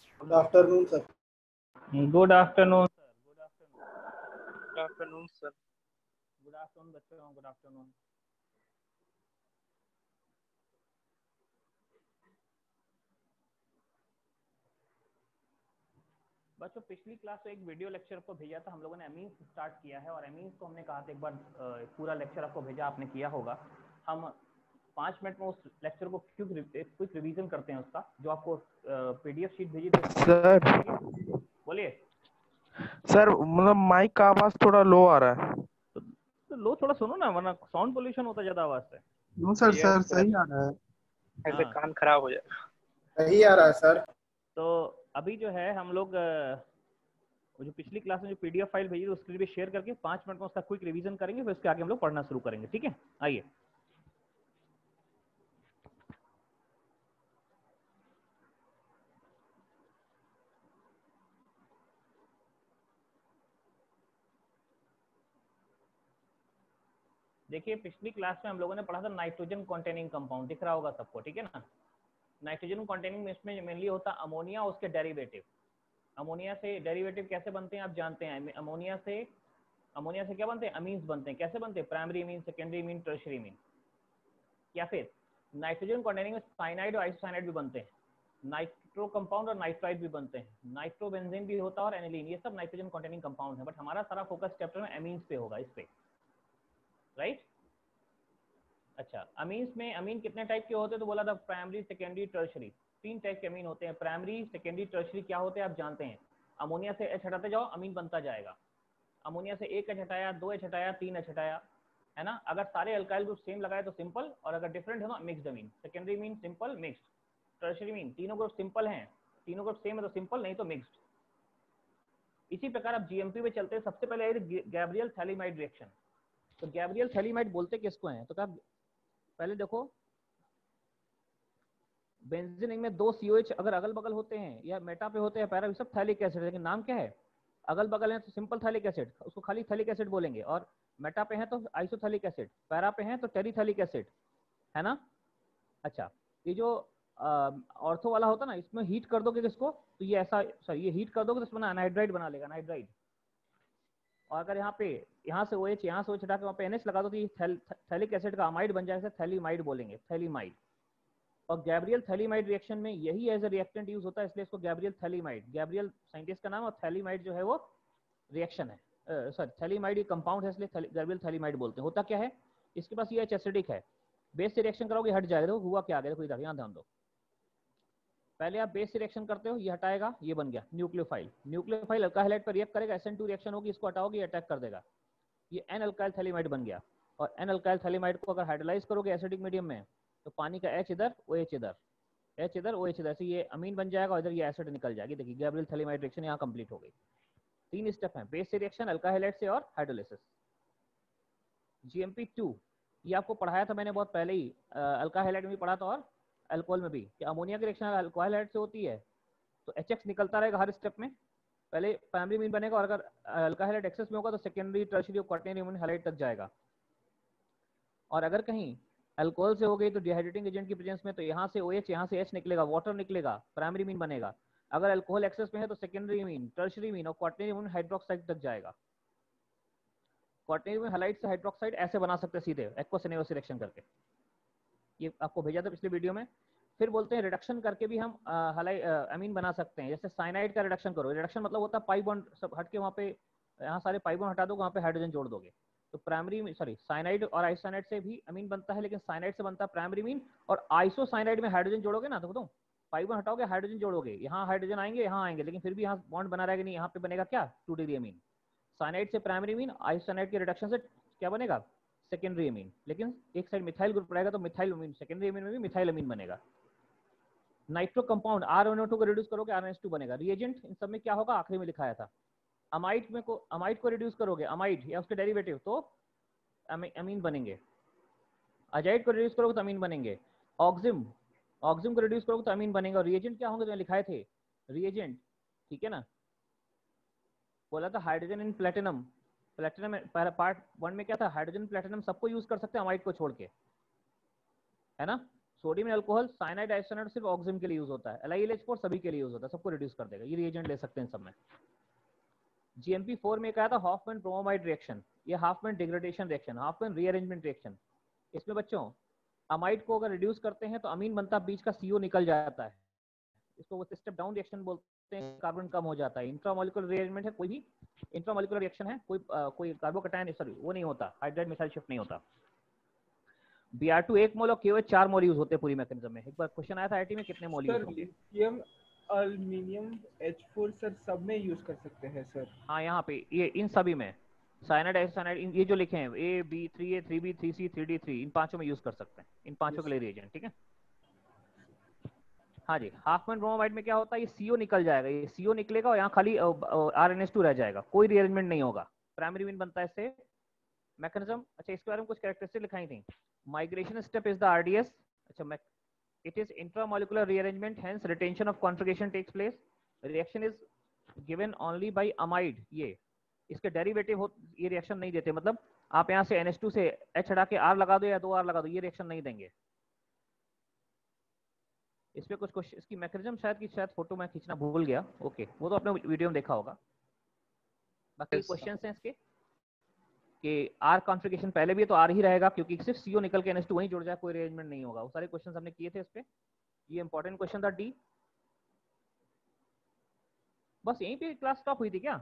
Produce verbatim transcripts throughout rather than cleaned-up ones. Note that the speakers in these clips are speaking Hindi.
Good afternoon sir. Good afternoon sir. Good afternoon. Good afternoon sir. Good afternoon बच्चों। Good afternoon. बच्चों पिछली क्लास में एक वीडियो लेक्चर को भेजा था हम लोगों ने, एमीन्स स्टार्ट किया है और एमीन्स को हमने कहा था एक बार पूरा लेक्चर आपको भेजा, आपने किया होगा। हम पाँच मिनट में उस लेक्चर को क्विक क्विक रिवीजन करते हैं उसका, जो आपको पीडीएफ शीट भेजी थी सर। बोलिए सर मतलब माइक का आवाज थोड़ा लो आ रहा है। तो, तो लो थोड़ा सुनो ना, वरना साउंड पोल्यूशन होता है ज्यादा आवाज से। नो सर, सर सही आ रहा है। ऐसे हाँ। कान खराब हो जाएगा। सही आ रहा है सर। तो अभी जो है हम लोग जो पिछली क्लास में जो पीडीएफ फाइल भेजी थी उसके लिए भी शेयर करके पाँच मिनट में उसका क्विक रिवीजन करेंगे, फिर उसके आगे हम लोग पढ़ना शुरू करेंगे। ठीक है, आइए। देखिए पिछली क्लास में हम लोगों ने पढ़ा था नाइट्रोजन कंटेनिंग कंपाउंड, दिख रहा होगा सबको, ठीक है ना। नाइट्रोजन कंटेनिंग में इसमें मेनली होता है अमोनिया, उसके डेरिवेटिव। अमोनिया से डेरिवेटिव कैसे बनते हैं आप जानते हैं। अमोनिया से अमोनिया से क्या बनते हैं, अमीन्स बनते हैं। कैसे बनते हैं, primary amine, secondary amine, tertiary amine. या फिर नाइट्रोजन कंटेनिंग में साइनाइड और आइसोसाइनाइड भी बनते हैं। नाइट्रो कंपाउंड और नाइट्राइड भी बनते हैं। नाइट्रोबेंजीन भी होता है और एनिलीन, ये सब नाइट्रोजन कंटेनिंग कंपाउंड है। बट हमारा सारा फोकस चैप्टर में अमीन्स पे होगा, इस पे, राइट। अच्छा, अमीन्स में अमीन कितने टाइप के होते हैं तो बोला था प्राइमरी, सेकेंडरी, टर्शियरी। तीन टाइप के अमीन होते हैं। प्राइमरी, सेकेंडरी, टर्शियरी क्या होते हैं आप जानते हैं। अमोनिया से एच हटाते जाओ, अमीन बनता जाएगा। अमोनिया से एक एच हटाया, दो एच हटाया, तीन एच हटाया, है ना। अगर सारे अल्काइल ग्रुप सेम लगाए तो सिंपल, और अगर डिफरेंट है तो mixed amine. Secondary amine simple, mixed. Tertiary amine तीनों ग्रुप सिंपल हैं, तीनों ग्रुप सेम है तो सिंपल, नहीं तो मिक्स्ड। इसी प्रकार आप जीएमपी में चलते हैं। सबसे पहले गैब्रियल थैलीमाइड रिएक्शन। तो गैब्रियल थैलीमाइड बोलते किसको हैं, तो क्या पहले देखो, बेंजीन में दो सीओएच अगर अगल बगल होते हैं या मेटा पे होते हैं, पैरा, सब थैलिक एसिड, लेकिन नाम क्या है, अगल बगल है तो सिंपल थैलिक एसिड, उसको खाली थैलिक एसिड बोलेंगे। और मेटा पे है तो आइसोथैलिक एसिड, पैरा पे है तो टेरिथैलिक एसिड, है ना। अच्छा, ये जो ऑर्थो वाला होता ना, इसमें हीट कर दोगे किसको तो ये ऐसा, सॉरी ये हीट कर दोगे तो इसमें अनाइड्राइड बना लेगा, अनाइड्राइड। और अगर यहाँ पे यहाँ से OH, यहाँ से OH हटा के वहाँ पे NH लगा दो तो ये थैलिक एसिड का अमाइड बन जाएगा, थैलीमाइड बोलेंगे, थैलीमाइड। और गैब्रियल थैलीमाइड रिएक्शन में यही एज ए रिएक्टेंट यूज होता है, इसलिए इसको गैब्रियल थैलीमाइड, गैब्रियल साइंटिस्ट का नाम, और थैलीमाइड जो है वो रिएक्शन है, सॉरी थैलीमाइड ये कंपाउंड है, इसलिए गैब्रियल थैलीमाइड बोलते हैं। होता क्या है, इसके पास ये एच एसिडिक है, बेस से रिएक्शन करोगे हट जाएगा। देखो हुआ क्या, देखो इधर, यहाँ ध्यान दो। पहले आप बेस से रिएक्शन करते हो, ये हटाएगा, ये बन गया न्यूक्लियोफाइल। न्यूक्लियोफाइल अल्काइल हैलाइड पर रिएक्ट करेगा, एस एन टू रिएक्शन होगी, इसको हटाओगे, ये अटैक कर देगा, ये एन अल्काइल थैलीमाइड बन गया। और एन अल्काइल थैलीमाइड को अगर हाइड्रोलाइज करोगे एसिडिक मीडियम में, तो पानी का H इधर, OH इधर, H इधर, OH इधर, ऐसे ये अमीन बन जाएगा और इधर ये एसिड निकल जाएगी। देखिए गैब्रियल थैलीमाइड रिएक्शन यहाँ कंप्लीट हो गई। तीन स्टेप हैं, बेस से रिएक्शन, अल्काइल हैलाइड से, और हाइड्रोलाइसिस। जीएमपी टू ये आपको पढ़ाया था मैंने बहुत पहले ही, अल्काइल हैलाइड में पढ़ा था और अल्कोहल में भी, कि अमोनिया की रिएक्शन अल्कोहल हैलाइड से होती है तो एच एक्स निकलता रहेगा हर स्टेप में। पहले प्राइमरी मीन बनेगा, और अगर अल्काइल हैलाइड एक्सेस में होगा तो सेकेंडरी, टर्शियरी और क्वाटरनरी अमीन हैलाइड तक जाएगा। और अगर कहीं अल्कोहल से हो गई तो डिहाइड्रेटिंग एजेंट की प्रेजेंस में, तो यहाँ से OH, यहाँ से H निकलेगा, वाटर निकलेगा, प्राइमरी मीन बनेगा। अगर अल्कोहल एक्सेस में है तो सेकेंडरी मीन, टर्शियरी मीन और क्वाटरनरी मीन हाइड्रोक्साइड तक जाएगा। क्वाटरनरी मीन हैलाइड से हाइड्रोक्साइड ऐसे बना सकते हैं सीधे, एक्वस एनेवस रिएक्शन करके, ये आपको भेजा था पिछले वीडियो में। फिर बोलते हैं रिडक्शन करके भी हम अमीन बना सकते हैं। जैसे साइनाइड का रिडक्शन करो, रिडक्शन मतलब होता है पाई बॉन्ड सब हट के वहाँ पे, यहाँ सारे पाई बॉन्ड हटा दो, वहाँ पे हाइड्रोजन जोड़ दोगे, तो प्राइमरी सॉरी साइनाइड और आइसोसाइनाइड से भी अमीन बनता है, लेकिन साइनाइड से बनता है प्राइमरी मीन। और आइसोसाइनाइड में हाइड्रोजन जोड़ोगे ना, तो बताऊँ, पाई बॉन्ड हटाओगे, हाइड्रोजन जोड़ोगे, यहाँ हाइड्रोजन आएंगे, यहाँ आएंगे, लेकिन फिर भी यहाँ बॉन्ड बना रहेगा नहीं, यहाँ पे बनेगा क्या, टू डिग्री अमीन। साइनाइड से प्राइमरी मीन, आइसोसाइनाइड के रिडक्शन से क्या बनेगा, सेकेंडरी अमीन। लेकिन एक साइड मिथाइल ग्रुप रहेगा तो मिथाइल अमीन, सेकेंडरी अमीन में भी मिथाइल अमीन बनेगा। Nitro compound R N O two को रिड्यूस करोगे, आर एन एस टू बनेगा। रिएजेंट इन सब में क्या होगा, आखिरी में लिखाया था। अमाइड में को अमाइड को रिड्यूस करोगे, अमाइड या उसके डेरिवेटिव, तो अमीन बनेंगे। अजाइड को रिड्यूस करोगे तो अमीन बनेंगे। ऑक्सिम ऑक्सिम को रिड्यूस करोगे तो अमीन बनेगा। और रिएजेंट क्या होंगे, तो लिखाए थे रिएजेंट, ठीक है ना। बोला था hydrogen in platinum, platinum part one में क्या था, हाइड्रोजन प्लेटिनम सबको यूज कर सकते हैं अमाइड को छोड़ के, है ना। सोडियम अल्कोहल, साइनाइड, आइसोनाइड सिर्फ ऑक्सीजन के लिए यूज होता है, L I L H four सभी के लिए यूज होता है, सबको रिड्यूस कर देगा। ये रिएजेंट ले सकते हैं सब में। जी एम पी फोर में क्या था, हॉफमैन ब्रोमाइड रिएक्शन, ये Hoffmann degradation reaction, Hoffmann rearrangement reaction. इसमें बच्चों अमाइड को अगर रिड्यूस करते हैं तो अमीन बनता, बीच का सीओ निकल जाता है, इसको वो स्टेप डाउन रिएक्शन बोलते हैं, कार्बन कम हो जाता है। इंट्रामोलिकुलर रीअरेंजमेंट है, कोई भी इंट्रामोलिकुलर रिएक्शन है, कोई आ, कोई कार्बोकैटायन सॉरी वो नहीं होता, हाइड्राइड मिथाइल शिफ्ट नहीं होता। बी आर टू एक मोल और केओएच चार मोल यूज होते हैं पूरी मैकेनिज्म में। एक बार क्वेश्चन आया था आईटी में, कितने मोल यूज सर होंगे? Lithium aluminium H four sir सब में यूज कर सकते हैं सर। हाँ यहाँ पे ये इन सभी में साइनाइड, आइसोनाइड, ये जो लिखे हैं A B three A three B three C three D three, इन पांचों में यूज कर सकते हैं, इन पांचों के लिए रिएजेंट। ठीक है, हाँ जी। हाफमैन ब्रोमाइड में क्या होता है, ये सीओ निकल जाएगा, ये सीओ निकलेगा और यहाँ खाली आर एन एस टू रह जाएगा, कोई रीअरेंजमेंट नहीं होगा, प्राइमरी मीन बनता है इससे। मैकेनिज्म, अच्छा इसके बारे में कुछ कैरेक्टरिस्टिक लिखाई थी। Migration step is the RDS, अच्छा it is intramolecular rearrangement, hence retention of conjugation takes place. Reaction is given only by amide, ये इसके डेरिवेटिव हो, ये रिएक्शन नहीं देते, मतलब आप यहाँ से एन एच टू से H हटा के R लगा दो या दो R लगा दो, ये रिएक्शन नहीं देंगे। इस पे कुछ क्वेश्चन, इसकी मैकेनिज्म शायद की शायद फोटो मैं खींचना भूल गया, ओके वो तो आपने वीडियो में देखा होगा। बाकी क्वेश्चन हैं इसके कि आर कॉन्फ़िगरेशन पहले भी है तो आर ही रहेगा, क्योंकि सिर्फ सीओ निकल के एन एच टू वहीं जुड़ जाए, कोई अरेंजमेंट नहीं होगा। वो सारे क्वेश्चंस हमने किए थे इस पे, ये इंपॉर्टेंट क्वेश्चन था डी। बस यहीं पे क्लास स्टॉप हुई थी क्या?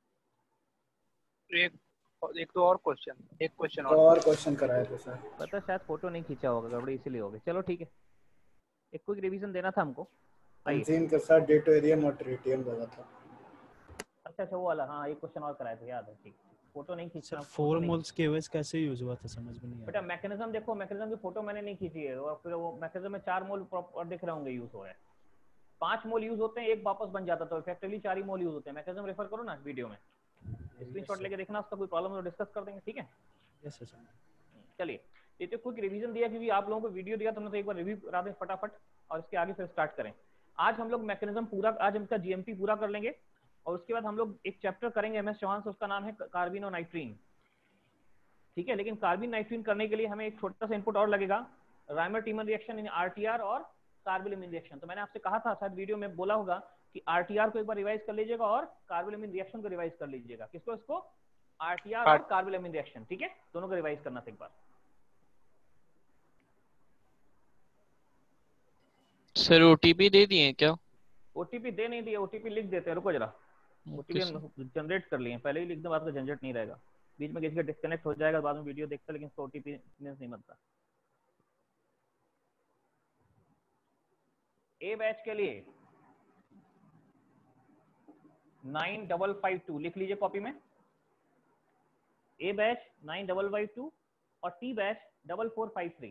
एक एक तो और क्वेश्चन, एक क्वेश्चन और और क्वेश्चन कराए थे सर। पता शायद फोटो नहीं खींचा होगा, गड़बड़ी इसीलिए हो गई। चलो ठीक है, एक क्विक रिवीजन देना था हमको। आइए, बेंजीन के साथ ड्यूटेरियम और ट्रिटियम लगा था। अच्छा अच्छा वो वाला, हाँ एक क्वेश्चन और कराए थे, याद है, ठीक। फोटो नहीं खींचना, सर फोर मोल्स केओएच कैसे यूज हुआ था समझ में नहीं बेटा। आया। मैकेनिज्म देखो, मैकेनिज्म की फोटो मैंने नहीं खींची है, और फिर वो मैकेनिज्म में चार मोल प्रॉपर दिख रहे होंगे यूज हो रहे हैं, पांच मोल यूज होते हैं, एक वापस बन जाता, तो इफेक्टिवली चार ही मोल यूज होते हैं। मैकेनिज्म रेफर करो ना वीडियो में, स्क्रीनशॉट लेके देखना, उसका कोई प्रॉब्लम हो तो डिस्कस कर देंगे, ठीक है। Yes sir. चलिए, ये तो क्विक रिवीजन दिया, क्योंकि आप लोगों को वीडियो दिया, तुमने तो एक बार रिव्यू करा दें फटाफट, और इसके आगे फिर स्टार्ट करें। आज हम लोग मैकेनिज्म पूरा, आज हम इसका जीएमपी पूरा कर लेंगे, और उसके बाद हम लोग एक चैप्टर करेंगे एम एस चौहान से, उसका नाम है कार्बिन और नाइट्रीन, ठीक है। लेकिन कार्बिन नाइट्रीन करने के लिए हमें एक छोटा सा इनपुट और लगेगा, Reimer Tiemann reaction in RTR और कार्बिलमिन रिएक्शन। तो मैंने आपसे कहा था, शायद वीडियो में बोला होगा कि आरटीआर को एक बार रिवाइज कर लीजिएगा और कार्बिलमिन रिएक्शन को रिवाइज कर लीजिएगा। किसको? इसको, आरटीआर और कार्बिलमिन रिएक्शन, ठीक है, दोनों को रिवाइज करना था एक बार। सर ओटीपी दे दिए क्या? ओटीपी दे नहीं दिए, ओटीपी लिख देते हैं, रुको जरा, ओटीपी हम जनरेट कर लिए, पहले ही लिख दो, बाद का झंझट नहीं रहेगा, बीच में किसी का डिस्कनेक्ट हो जाएगा, बाद में वीडियो देखता, लेकिन इसको ओटीपी नहीं बनता। ए बैच के लिए नाइन डबल फाइव टू लिख लीजिए कॉपी में, A batch nine double five two और T batch double four five three,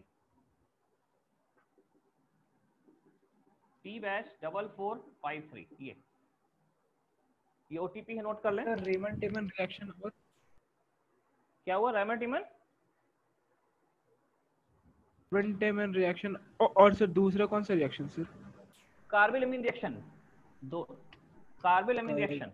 T batch double four five three, ये ये ओटीपी है, नोट कर लें। सर रेमन टेमन रिएक्शन और क्या हुआ? Reimer Tiemann Reimer Tiemann reaction और सर दूसरा कौन सा रिएक्शन सर? कार्बिलमिन रिएक्शन, दो carbylamine reaction,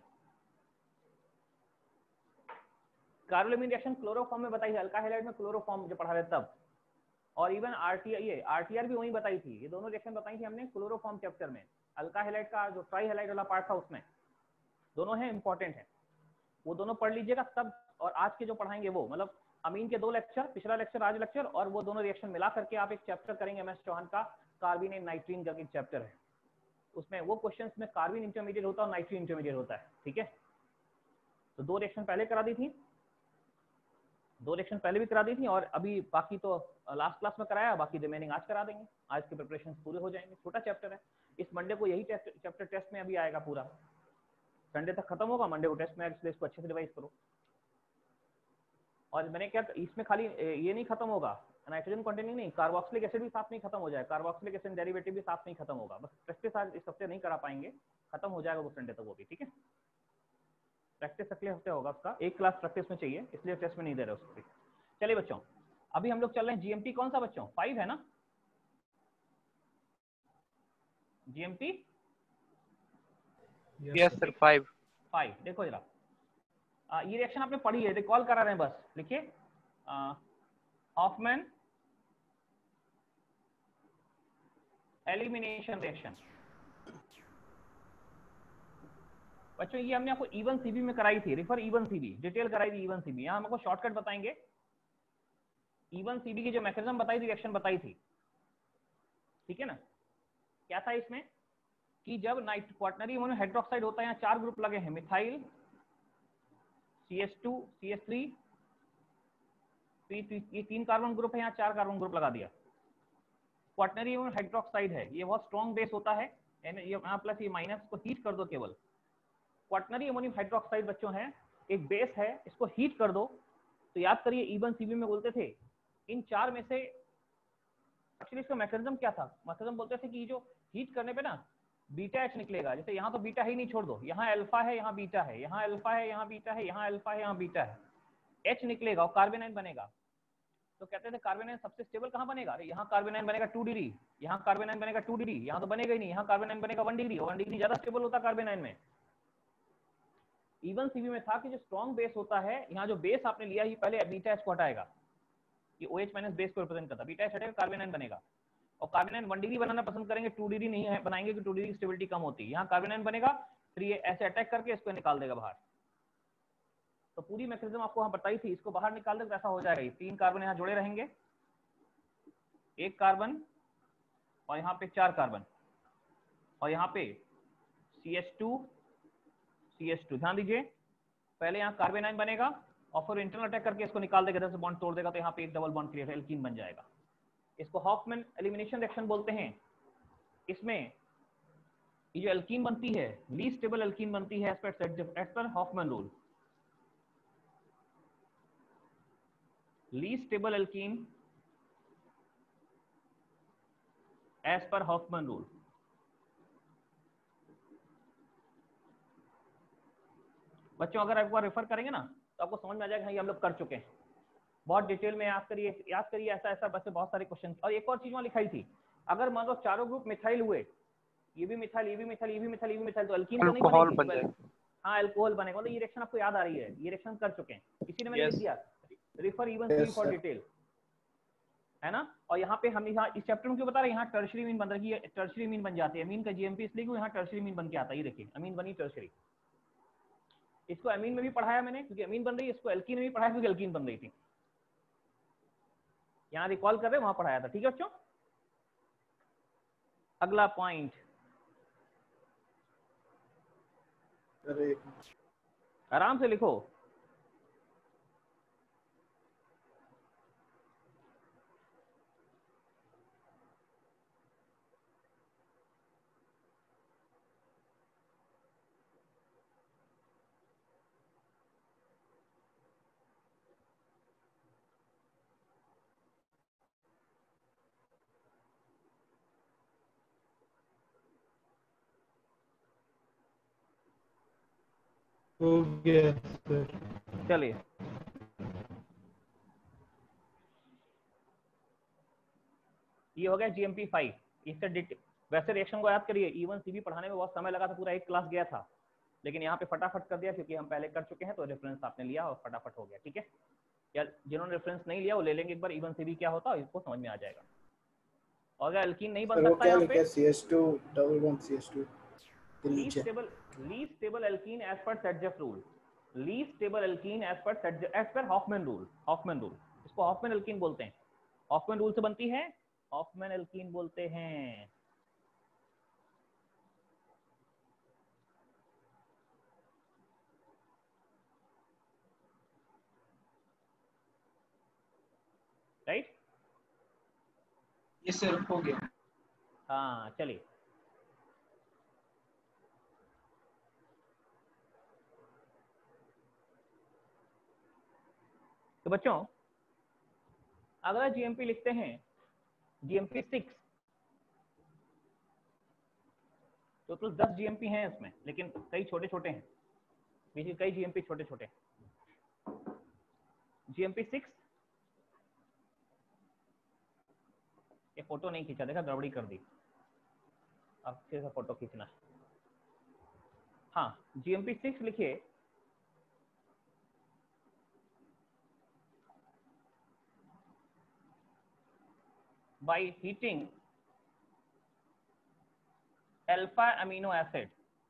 carbylamine reaction chloroform में बताई है, अल्का हैलाइड में क्लोरोफॉर्म जो पढ़ा रहे तब, और इवन आरटीआर, ये आरटीआर भी वहीं बताई थी, ये दोनों रिएक्शन बताई थी हमने क्लोरोफॉर्म चैप्टर में, अल्का हैलाइड का जो ट्राई हैलाइड वाला पार्ट था उसमें, दोनों है, इंपॉर्टेंट है, वो दोनों पढ़ लीजिएगा तब। और आज के जो पढ़ाएंगे वो, मतलब अमीन के दो लेक्चर, पिछला लेक्चर आज लेक्चर, और वो दोनों रिएक्शन मिला करके आप एक चैप्टर करेंगे एम एस चौहान का, कार्बिन एंड नाइट्रीन करके चैप्टर है, उसमें वो क्वेश्चंस में कार्बिन इंटरमीडिएट होता है और नाइट्रीन इंटरमीडिएट होता है, ठीक है। तो दो रिएक्शन पहले करा दी थी, दो रिएक्शन पहले भी करा दी थी, और अभी बाकी तो लास्ट क्लास में कराया, बाकी रिमेनिंग आज करा देंगे, आज के प्रिपरेशन पूरे हो जाएंगे। छोटा चैप्टर है, इस मंडे को यही चैप्टर टेस्ट में अभी आएगा पूरा, संडे तक खत्म होगा, मंडे को टेस्ट में, इसलिए इसको अच्छे से रिवाइज करो। और मैंने क्या, इसमें खाली ये नहीं खत्म होगा, नाइट्रोजन कंटेनिंग नहीं, कार्बोक्सिलिक एसिड भी साथ नहीं खत्म हो जाए, कार्बोक्सिलिक एसिड डेरिवेटिव भी साथ नहीं खत्म होगा, बस प्रैक्टिस आज इस हफ्ते नहीं करा पाएंगे, खत्म हो जाएगा वो संडे तक वो भी, ठीक है। प्रैक्टिस अगले हफ्ते होगा उसका, एक क्लास प्रैक्टिस में चाहिए, इसलिए टेस्ट में नहीं दे रहे उसको भी। चलिए बच्चों, अभी हम लोग चल रहे हैं जीएमटी, कौन सा बच्चों? फाइव है ना GMT? Yes sir, five five. देखो जरा, आ, ये रिएक्शन आपने पढ़ी है, रिकॉल करा रहे हैं बस, लिखिए, हॉफमैन एलिमिनेशन रिएक्शन। बच्चों ये हमने आपको इवन सीबी में कराई थी, रिफर इवन सीबी, डिटेल कराई थी इवन सीबी। यहाँ हमको शॉर्टकट बताएंगे। इवन सीबी की जो मैकेनिज्म बताई थी, रिएक्शन बताई थी, ठीक है ना। क्या था इसमें कि जब नाइट क्वाटनरी अमोनियम हाइड्रोक्साइड होता है, यहाँ चार ग्रुप लगे हैं, methyl, C H two, C H three, ये तीन कार्बन ग्रुप है, यहाँ चार कार्बन ग्रुप लगा दिया। क्वाटनरी अमोनियम हाइड्रोक्साइड है, ये बहुत स्ट्रॉन्ग बेस होता है, ये यहाँ प्लस ये माइनस को हीट कर दो केवल। क्वाटनरी अमोनियम हाइड्रोक्साइड बच्चों है एक बेस है, इसको हीट कर दो तो याद करिए इवन सीबी में बोलते थे इन चार में से एक्चुअली इसका मैकेनिज्म क्या था। मैकेनिज्म बोलते थे कि जो हीट करने पे ना बीटा एच निकलेगा, जैसे यहाँ तो बीटा ही नहीं, छोड़ दो, यहाँ अल्फा है, यहाँ बीटा है, यहाँ अल्फा है, यहाँ बीटा है, यहाँ अल्फा है, यहाँ बीटा है, एच निकलेगा और कार्बेनाइन बनेगा। तो कहते थे कार्बेनाइन सबसे स्टेबल कहाँ बनेगा, यहाँ कार्बेनाइन बनेगा टू डिग्री, यहाँ कार्बेनाइन बनेगा टू डिग्री, यहाँ तो बनेगा ही नहीं, यहाँ कार्बेनाइन बनेगा वन डिग्री, वन डिग्री ज्यादा स्टेबल होता कार्बेनाइन में। इवन सीबी में था कि जो स्ट्रॉन्ग बेस होता है, यहाँ जो बेस आपने लिया ये पहले बीटा एच को हटाएगा, ये OH माइनस बेस को रिप्रेजेंट करता है, बीटा एच हटेगा कार्बेनाइन बनेगा। और कार्बेनाइन वन डिग्री बनाना पसंद करेंगे, टू डिग्री नहीं है बनाएंगे कि टू डिग्री की स्टेबिलिटी कम होती है। यहाँ कार्बेनाइन बनेगा, फिर ये ऐसे अटैक करके इसको निकाल देगा बाहर। तो पूरी मैकेनिज्म आपको वहां बताई थी, इसको बाहर निकाल दे तो ऐसा हो जाएगा। तीन कार्बन यहाँ जुड़े रहेंगे, एक कार्बन और यहाँ पे चार कार्बन, और यहाँ पे C H two, C H two. ध्यान दीजिए पहले यहाँ कार्बेनाइन बनेगा और फिर इंटरनल अटैक करके इसको निकाल देगा, इधर से बॉन्ड तोड़ देगा तो यहाँ पे एक डबल बॉन्ड क्रिएट एल्कीन बन जाएगा। इसको हॉफमैन एलिमिनेशन रिएक्शन बोलते हैं। इसमें ये जो एल्कीन बनती है, लीस्ट स्टेबल एल्कीन बनती है एज पर Hoffmann rule. Least stable alkene as पर हॉफमैन रूल। बच्चों अगर आपको रेफर करेंगे ना तो आपको समझ में आ जाएगा ये हम लोग कर चुके हैं, बहुत डिटेल में याद करिए, याद करिए ऐसा ऐसा बस बहुत सारे क्वेश्चन। और एक और चीज वहां लिखाई थी, अगर मान लो चारों ग्रुप मिथाइल हुए, ये भी मिथाइल, ये भी मिथाइल, ये भी मिथाइल, ये भी मिथाइल, तो अल्कीन तो नहीं अल्कोहल बनेगी। बन जाएगा। हाँ अल्कोहल बनेगा। मतलब ये रिएक्शन आपको याद आ रही है, ये रिएक्शन कर चुके हैं, इसी ने मैंने लिख Yes. दिया refer even Yes, see for sir. Detail, है ना। और यहाँ पे हम यहाँ इस चैप्टर में क्यों बता रहे हैं, यहाँ टर्शरी मीन बन रही है, टर्शरी मीन बन जाती है। अमीन का जीएमपी इसलिए क्यों यहाँ टर्शरी मीन बन के आता है, ये देखिए अमीन बनी टर्शरी। इसको अमीन में भी पढ़ाया मैंने क्योंकि अमीन बन रही है, इसको एल्कीन में भी पढ़ाया क्योंकि एल्कीन बन रही थी। यहाँ रिकॉल कर रहे वहां पढ़ाया था, ठीक है बच्चों। अगला पॉइंट, अरे आराम से लिखो। हो गया सर। चलिए ये हो गया जीएमपी फाइव। इससे डिट वैसे रिएक्शन को याद करिए, इवन सीबी पढ़ाने में बहुत समय लगा था, पूरा एक क्लास गया था, लेकिन यहाँ पे फटाफट कर दिया क्योंकि हम पहले कर चुके हैं, तो रेफरेंस आपने लिया और फटाफट हो गया, ठीक है। या जिन्होंने रेफरेंस नहीं लिया वो ले लेंगे एक बार, इवन सीबी क्या होता है इसको समझ में आ जाएगा। और अगर एल्कीन नहीं बन वो सकता क्या यहाँ लिखा पे, है, C H two double bond C H two के लीस्ट नीचे। Stable least stable alkene as पर Saytzeff rule, least stable alkene as पर सेटजेफ एज पर हॉफमैन रूल, हॉफमैन रूल, इसको हॉफमैन एल्कीन बोलते हैं। हॉफमैन रूल से बनती है, हॉफमैन एल्कीन बोलते हैं। राइट, ये सर हो गया। हाँ चलिए। तो बच्चों अगला जीएमपी लिखते हैं, जीएमपी सिक्स। टोटल दस जीएमपी हैं इसमें, लेकिन कई छोटे छोटे हैं, बीच में कई जीएमपी छोटे छोटे। जीएमपी सिक्स, ये फोटो नहीं खींचा, देखा गड़बड़ी कर दी, अब फिर से फोटो खींचना है। हाँ जीएमपी सिक्स लिखिए, by heating alpha amino acid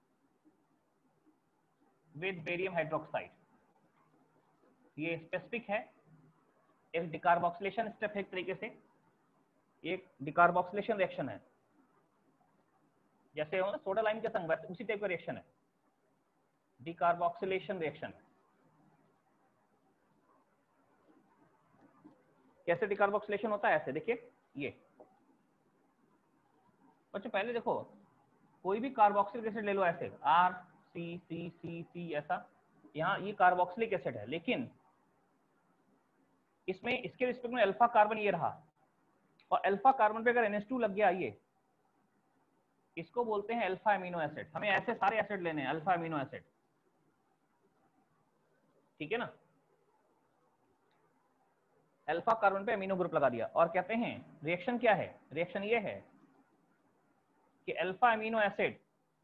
with barium hydroxide, ये स्पेसिफिक है, एक डिकार्बोक्सिलेशन स्टेप है, एक तरीके से एक डिकार्बोक्सिलेशन रिएक्शन है, जैसे हो ना सोडा लाइम के संग, वैसे उसी टाइप का रिएक्शन है, डिकार्बोक्सिलेशन रिएक्शन। कैसे डिकार्बोक्सिलेशन होता है? ऐसे देखिए, ये बच्चों पहले देखो, कोई भी कार्बोक्सिलिक एसिड ले लो, ऐसे आर सी सी सी सी ऐसा, यहाँ ये कार्बोक्सिलिक एसिड है, लेकिन इसमें इसके रिस्पेक्ट में अल्फा कार्बन ये रहा, और अल्फा कार्बन पे अगर एन एच टू लग गया, ये इसको बोलते हैं अल्फा अमीनो एसिड। हमें ऐसे सारे एसिड लेने हैं, अल्फा अमीनो एसिड, ठीक है ना। अल्फा कार्बन पे अमीनो ग्रुप लगा दिया, और कहते हैं रिएक्शन क्या है? रिएक्शन ये है कि अल्फा अमीनो एसिड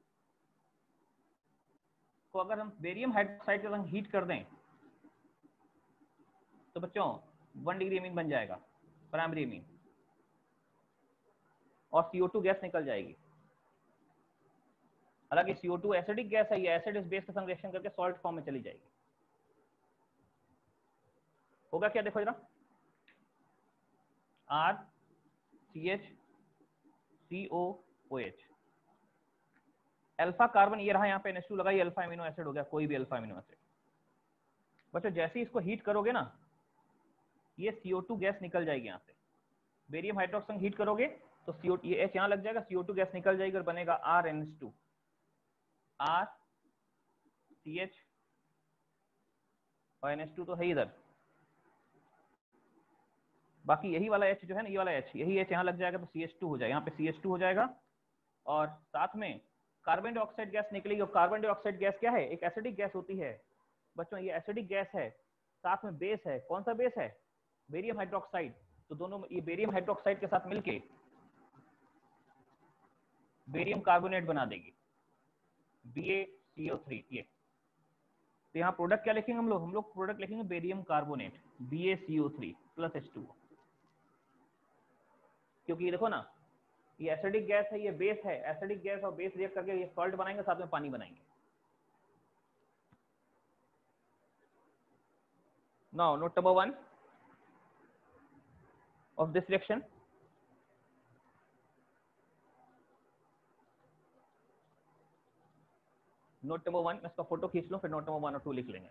को अगर हम बेरियम हाइड्रोक्साइड के संग हीट कर दें तो बच्चों वन डिग्री अमीन बन जाएगा, प्राइमरी अमीन, और सी ओ टू गैस निकल जाएगी। हालांकि C O two acidic gas है, ये एसिड इस बेस के संग रिएक्शन करके सॉल्ट फॉर्म में चली जाएगी। होगा क्या? देखो जरा, R C H C O O H, alpha carbon ये रहा, यहाँ पे एन एच टू लगा, ये अल्फा अमीनो एसिड हो गया, कोई भी अल्फा अमीनो एसिड। बच्चों जैसे ही इसको हीट करोगे ना, ये सी ओ टू गैस निकल जाएगी यहाँ से, बेरियम हाइड्रोक्साइड हीट करोगे तो सी ओ, ये एच यहाँ लग जाएगा, सी ओ टू गैस निकल जाएगी और बनेगा R N H two, R C H और एन एच टू तो है इधर, बाकी यही वाला H जो है ना, ये वाला H, यही H यहाँ लग जाएगा तो सी एच टू हो जाएगा, यहाँ पे सी एच टू हो जाएगा, और साथ में कार्बन डाइऑक्साइड गैस निकलेगी। और कार्बन डाइऑक्साइड गैस क्या है? एक एसिडिक गैस होती है बच्चों, ये एसिडिक गैस है, साथ में बेस है। कौन सा बेस है? Barium hydroxide. तो दोनों ये बेरियम हाइड्रोक्साइड के साथ मिलके बेरियम कार्बोनेट बना देगी, B A C O three. ये तो यहाँ प्रोडक्ट क्या लिखेंगे हम लोग? हम लोग प्रोडक्ट लिखेंगे barium carbonate, B A C O three plus H two, क्योंकि ये देखो ना, ये एसिडिक गैस है, ये बेस है, एसिडिक गैस और बेस रिएक्ट करके ये सॉल्ट बनाएंगे, साथ में पानी बनाएंगे। Now note number one of this reaction, note number one, मैं इसका फोटो खींच लूं, फिर नोट नंबर वन और टू लिख लेंगे।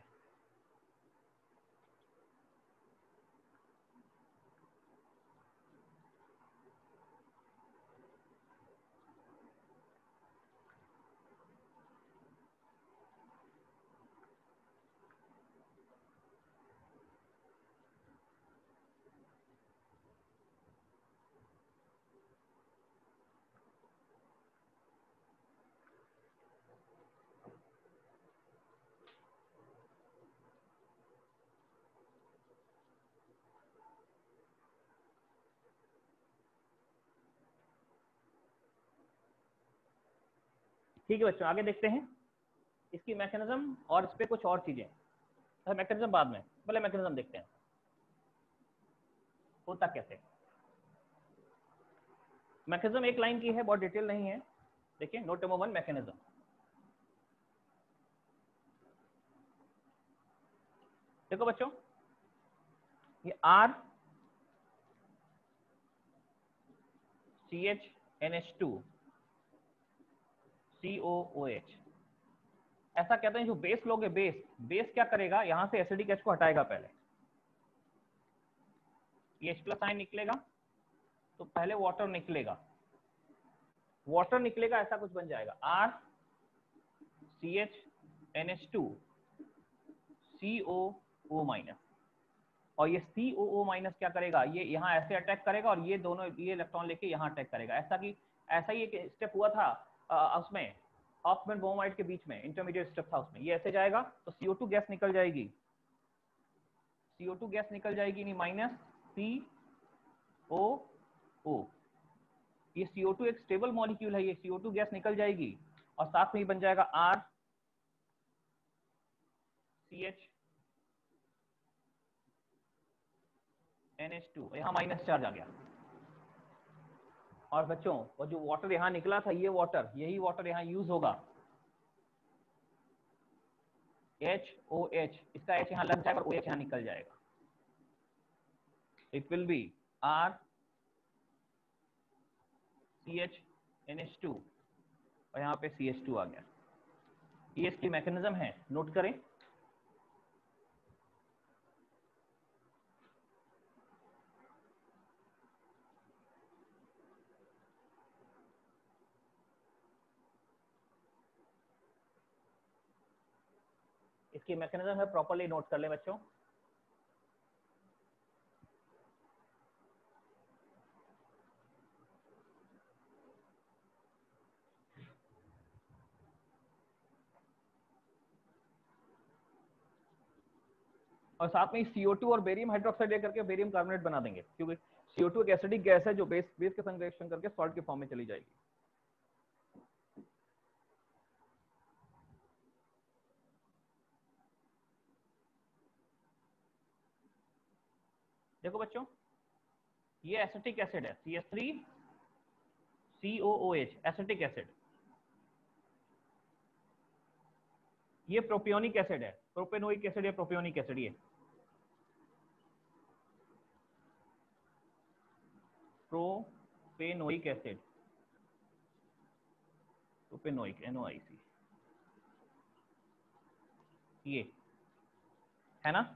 ठीक है बच्चों, आगे देखते हैं इसकी मैकेनिज्म और इस पे कुछ और चीजें। मैकेनिज्म बाद में, पहले मैकेनिज्म देखते हैं होता कैसे। मैकेनिज्म एक लाइन की है, बहुत डिटेल नहीं है। देखिए नोट नंबर वन, मैकेनिज्म। देखो बच्चों, ये R C H N H two C O O H, ऐसा कहते हैं जो बेस लोगे, बेस बेस क्या करेगा, यहां से एसिडिक एच को हटाएगा। पहले ये H प्लस आयन निकलेगा, तो पहले वाटर निकलेगा, वाटर निकलेगा, ऐसा कुछ बन जाएगा, R C H N H two C O O minus. और ये सी ओ ओ माइनस क्या करेगा, ये यहाँ ऐसे अटैक करेगा और ये दोनों ये इलेक्ट्रॉन लेके यहाँ अटैक करेगा। ऐसा कि ऐसा ही एक स्टेप हुआ था आ, उसमें हॉफमैन ब्रोमाइड के बीच में, इंटरमीडिएट स्टेप था उसमें। ये ऐसे जाएगा तो सी ओ टू गैस निकल जाएगी, सी ओ टू गैस निकल जाएगी, नहीं माइनस सी ओ ओ। ये सी ओ टू एक स्टेबल मॉलिक्यूल है, ये सी ओ टू गैस निकल जाएगी और साथ में ही बन जाएगा R C H N H two, यहाँ माइनस चार्ज आ गया। और बच्चों वो जो वाटर यहाँ निकला था, ये वाटर, यही वाटर यहाँ यूज होगा। एच ओ एच, इसका एच यहाँ लग जाएगा और ओ एच यहाँ निकल जाएगा। It will be R C H N H two और यहाँ पे सी एच टू आ गया। ये इसकी मैकेनिज्म है, नोट करें। इसकी मैकेनिज्म है, प्रॉपर्ली नोट कर ले बच्चों। और साथ में सी ओ टू और बेरियम हाइड्रोक्साइड लेकर के बेरियम कार्बोनेट बना देंगे, क्योंकि सी ओ टू एक एसिडिक गैस है जो बेस बेस के संग रिएक्शन करके सॉल्ट के फॉर्म में चली जाएगी। देखो बच्चों, ये एसिटिक एसिड है, C H three C O O H, acetic acid. ये प्रोपियोनिक एसिड है, प्रोपेनोइक एसिड या प्रोपियोनिक एसिड। ये propanoic acid, propanoic N O I C, ये है ना।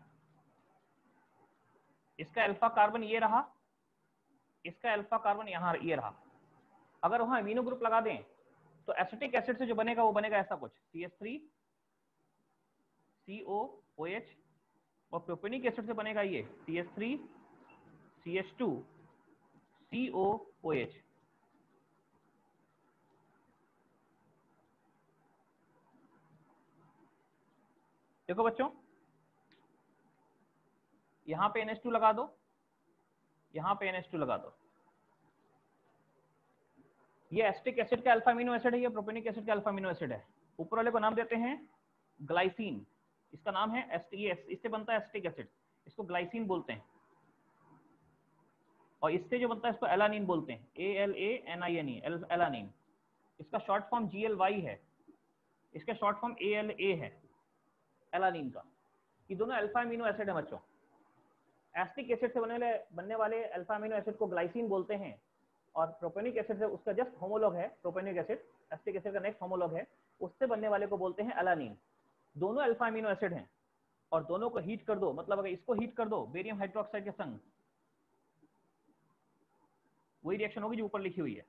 इसका अल्फा कार्बन ये रहा, इसका अल्फा कार्बन यहाँ ये रहा। अगर वहां अमीनो ग्रुप लगा दें तो एसिटिक एसिड से जो बनेगा वो बनेगा ऐसा कुछ, C H three C O O H, और प्रोपेनिक एसिड से बनेगा ये C H three C H two C O O H. देखो बच्चों, यहां पे एन एच टू लगा दो, यहां पे एन एच टू लगा दो। ये एसिटिक एसिड का अल्फा अमीनो एसिड है, ये प्रोपेनिक एसिड का अल्फा अमीनो एसिड है। ऊपर वाले को नाम देते हैं ग्लाइसिन, इसका नाम है एस, इससे बनता है एसिटिक एसिड, इसको ग्लाइसिन बोलते हैं। और इससे जो बनता है इसको एलानिन बोलते हैं, A L A N I N E, alanine. इसका short form G L Y है, इसका short form A L A है, एलानिन का। ये दोनों अल्फा अमीनो एसिड है बच्चों। एसिटिक एसिड से बनने वाले बनने वाले अल्फा अमीनो एसिड को ग्लाइसिन बोलते हैं, और प्रोपेनिक एसिड से उसका जस्ट होमोलॉग है, प्रोपेनिक एसिड एसिटिक एसिड का नेक्स्ट होमोलॉग है, उससे बनने वाले को बोलते हैं एलानिन। दोनों अल्फा अमीनो एसिड हैं और दोनों को हीट कर दो, मतलब अगर इसको हीट कर दो बेरियम हाइड्रोक्साइड के संग, वही रिएक्शन होगी जो ऊपर लिखी हुई है।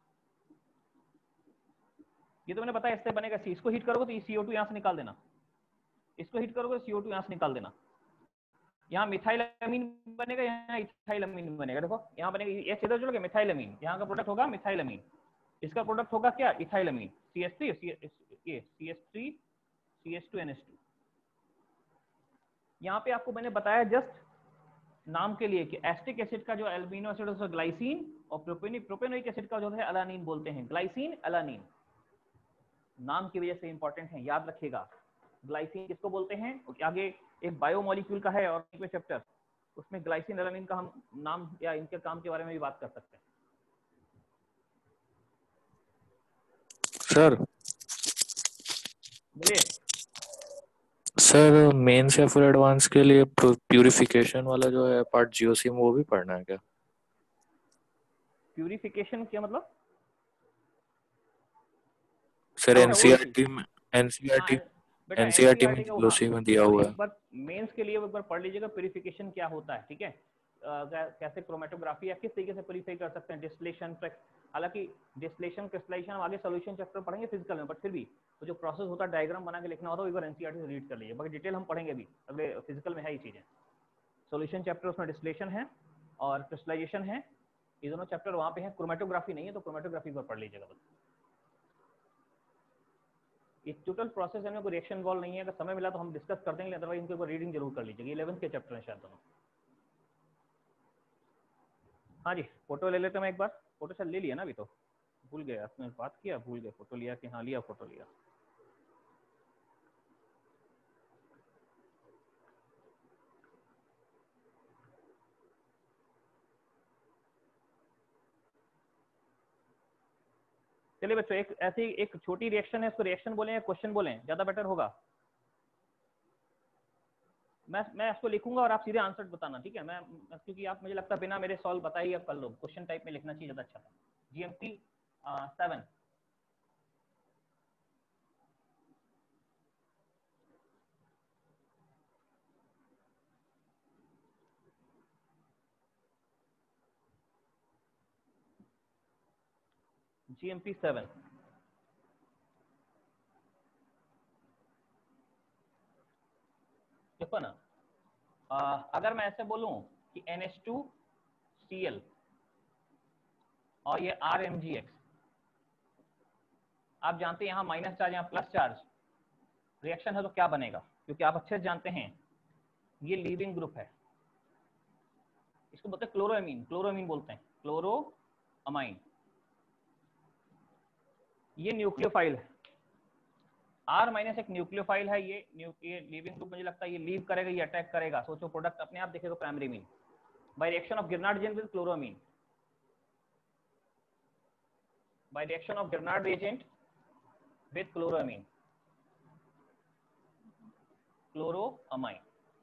ये तो मैंने बताया, इससे बनेगा सी। इसको हीट करोगे तो ये सी ओ टू यहां से निकाल देना, इसको हीट करोगे तो सी ओ टू यहां से निकाल देना। यहाँ मिथाइलअमीन बनेगा, यहाँ इथाइलअमीन बनेगा। देखो यहाँ बनेगा एच इधर चलोगे, मिथाइलअमीन, यहाँ का प्रोडक्ट होगा मिथाइलअमीन, इसका प्रोडक्ट होगा क्या, इथाइलअमीन। सी एच थ्री ये C H three C H two N H two. यहाँ पे आपको मैंने बताया जस्ट नाम के लिए कि एसिटिक एसिड का जो एल्बिनो एसिड है उसका ग्लाइसिन, और प्रोपेनिक प्रोपेनोइक एसिड का जो है एलानिन बोलते हैं। ग्लाइसिन एलानिन नाम की वजह से इंपॉर्टेंट है, याद रखिएगा। ग्लाइसिन किसको बोलते हैं, आगे एक बायोमोलिक्यूल का है और चैप्टर, उसमें ग्लाइसिन एलानिन का हम नाम या इनके काम के बारे में भी बात कर सकते हैं। सर बोलिए। सर मेंस या फिर एडवांस के लिए प्यूरिफिकेशन वाला जो है पार्ट जीओसिम वो भी पढ़ना है क्या? प्यूरिफिकेशन क्या मतलब सर अच्छा, वो एनसीईआरटी चीज। में हाँ एनसीईआरटी बेटा, एनसीईआरटी में एनसीईआरटी का हाँ, जीओसी में दिया हाँ हुआ है। एक बार मेंस के लिए एक बार पढ़ लीजिएगा प्यूरिफिकेशन क्या होता है, ठीक है। अ, कैसे क्रोमेटोग्राफी या किस तरीके से प्यूरिफाई कर सकते हैं, डिस्टिलेशन। हालांकि डिस्टिलेशन क्रिस्टलाइजेशन हम आगे सॉल्यूशन चैप्टर पढ़ेंगे फिजिकल में, बट फिर भी तो जो प्रोसेस होता है डायग्राम बना के लिखना होता है, एक बार एनसीईआरटी से रीड कर लीजिए। बाकी डिटेल हम पढ़ेंगे अभी अगले फिजिकल में है ये चीजें। सॉल्यूशन चैप्टर उसमें डिस्टिलेशन है और क्रिस्टलाइजेशन है, ये दोनों चैप्टर वहाँ पे हैं। क्रोमेटोग्राफी नहीं है तो क्रोमेटोग्राफी पर पढ़ लीजिएगा बस। ये टोटल प्रोसेस है, कोई रिएक्शन इन्वॉल्व नहीं है। अगर समय मिला तो हम डिस्कस कर देंगे, अदरवाइज इनको एक बार रीडिंग जरूर कर लीजिएगा। इलेवेंथ के चैप्टर हैं शायद दोनों। हाँ जी, फोटो ले लेते हैं एक बार। फोटो शायद ले लिया ना अभी, तो भूल गया, आपने बात किया भूल गए, फोटो लिया कि हाँ लिया, फोटो लिया। चलिए बच्चों, एक ऐसी एक छोटी रिएक्शन है, इसको रिएक्शन बोलें या क्वेश्चन बोलें, ज्यादा बेटर होगा। मैं मैं इसको लिखूंगा और आप सीधे आंसर बताना, ठीक है? मैं क्योंकि आप, मुझे लगता है बिना मेरे सॉल्व बताइए आप कर लो, क्वेश्चन टाइप में लिखना चाहिए, ज्यादा अच्छा था। जीएमपी सेवन, जीएमपी सेवन, देखो ना, आ, अगर मैं ऐसे बोलूं कि N H two C L और ये आर एम जी एक्स, आप जानते हैं यहाँ माइनस चार्ज यहाँ प्लस चार्ज, रिएक्शन है तो क्या बनेगा? क्योंकि आप अच्छे से जानते हैं ये लीविंग ग्रुप है, इसको बोलते हैं क्लोरोएमीन, क्लोरोएमीन बोलते हैं, क्लोरो अमाइन। ये न्यूक्लियोफाइल है, आर माइनस एक न्यूक्लियोफाइल है, ये ये लीविंग ग्रुप, मुझे लगता है ये लीव करेगा, ये अटैक करेगा, सोचो प्रोडक्ट अपने आप दिखेगा primary amine by reaction of Grignard agent with chloramine, by reaction of Grignard agent with chloramine, chloroamine.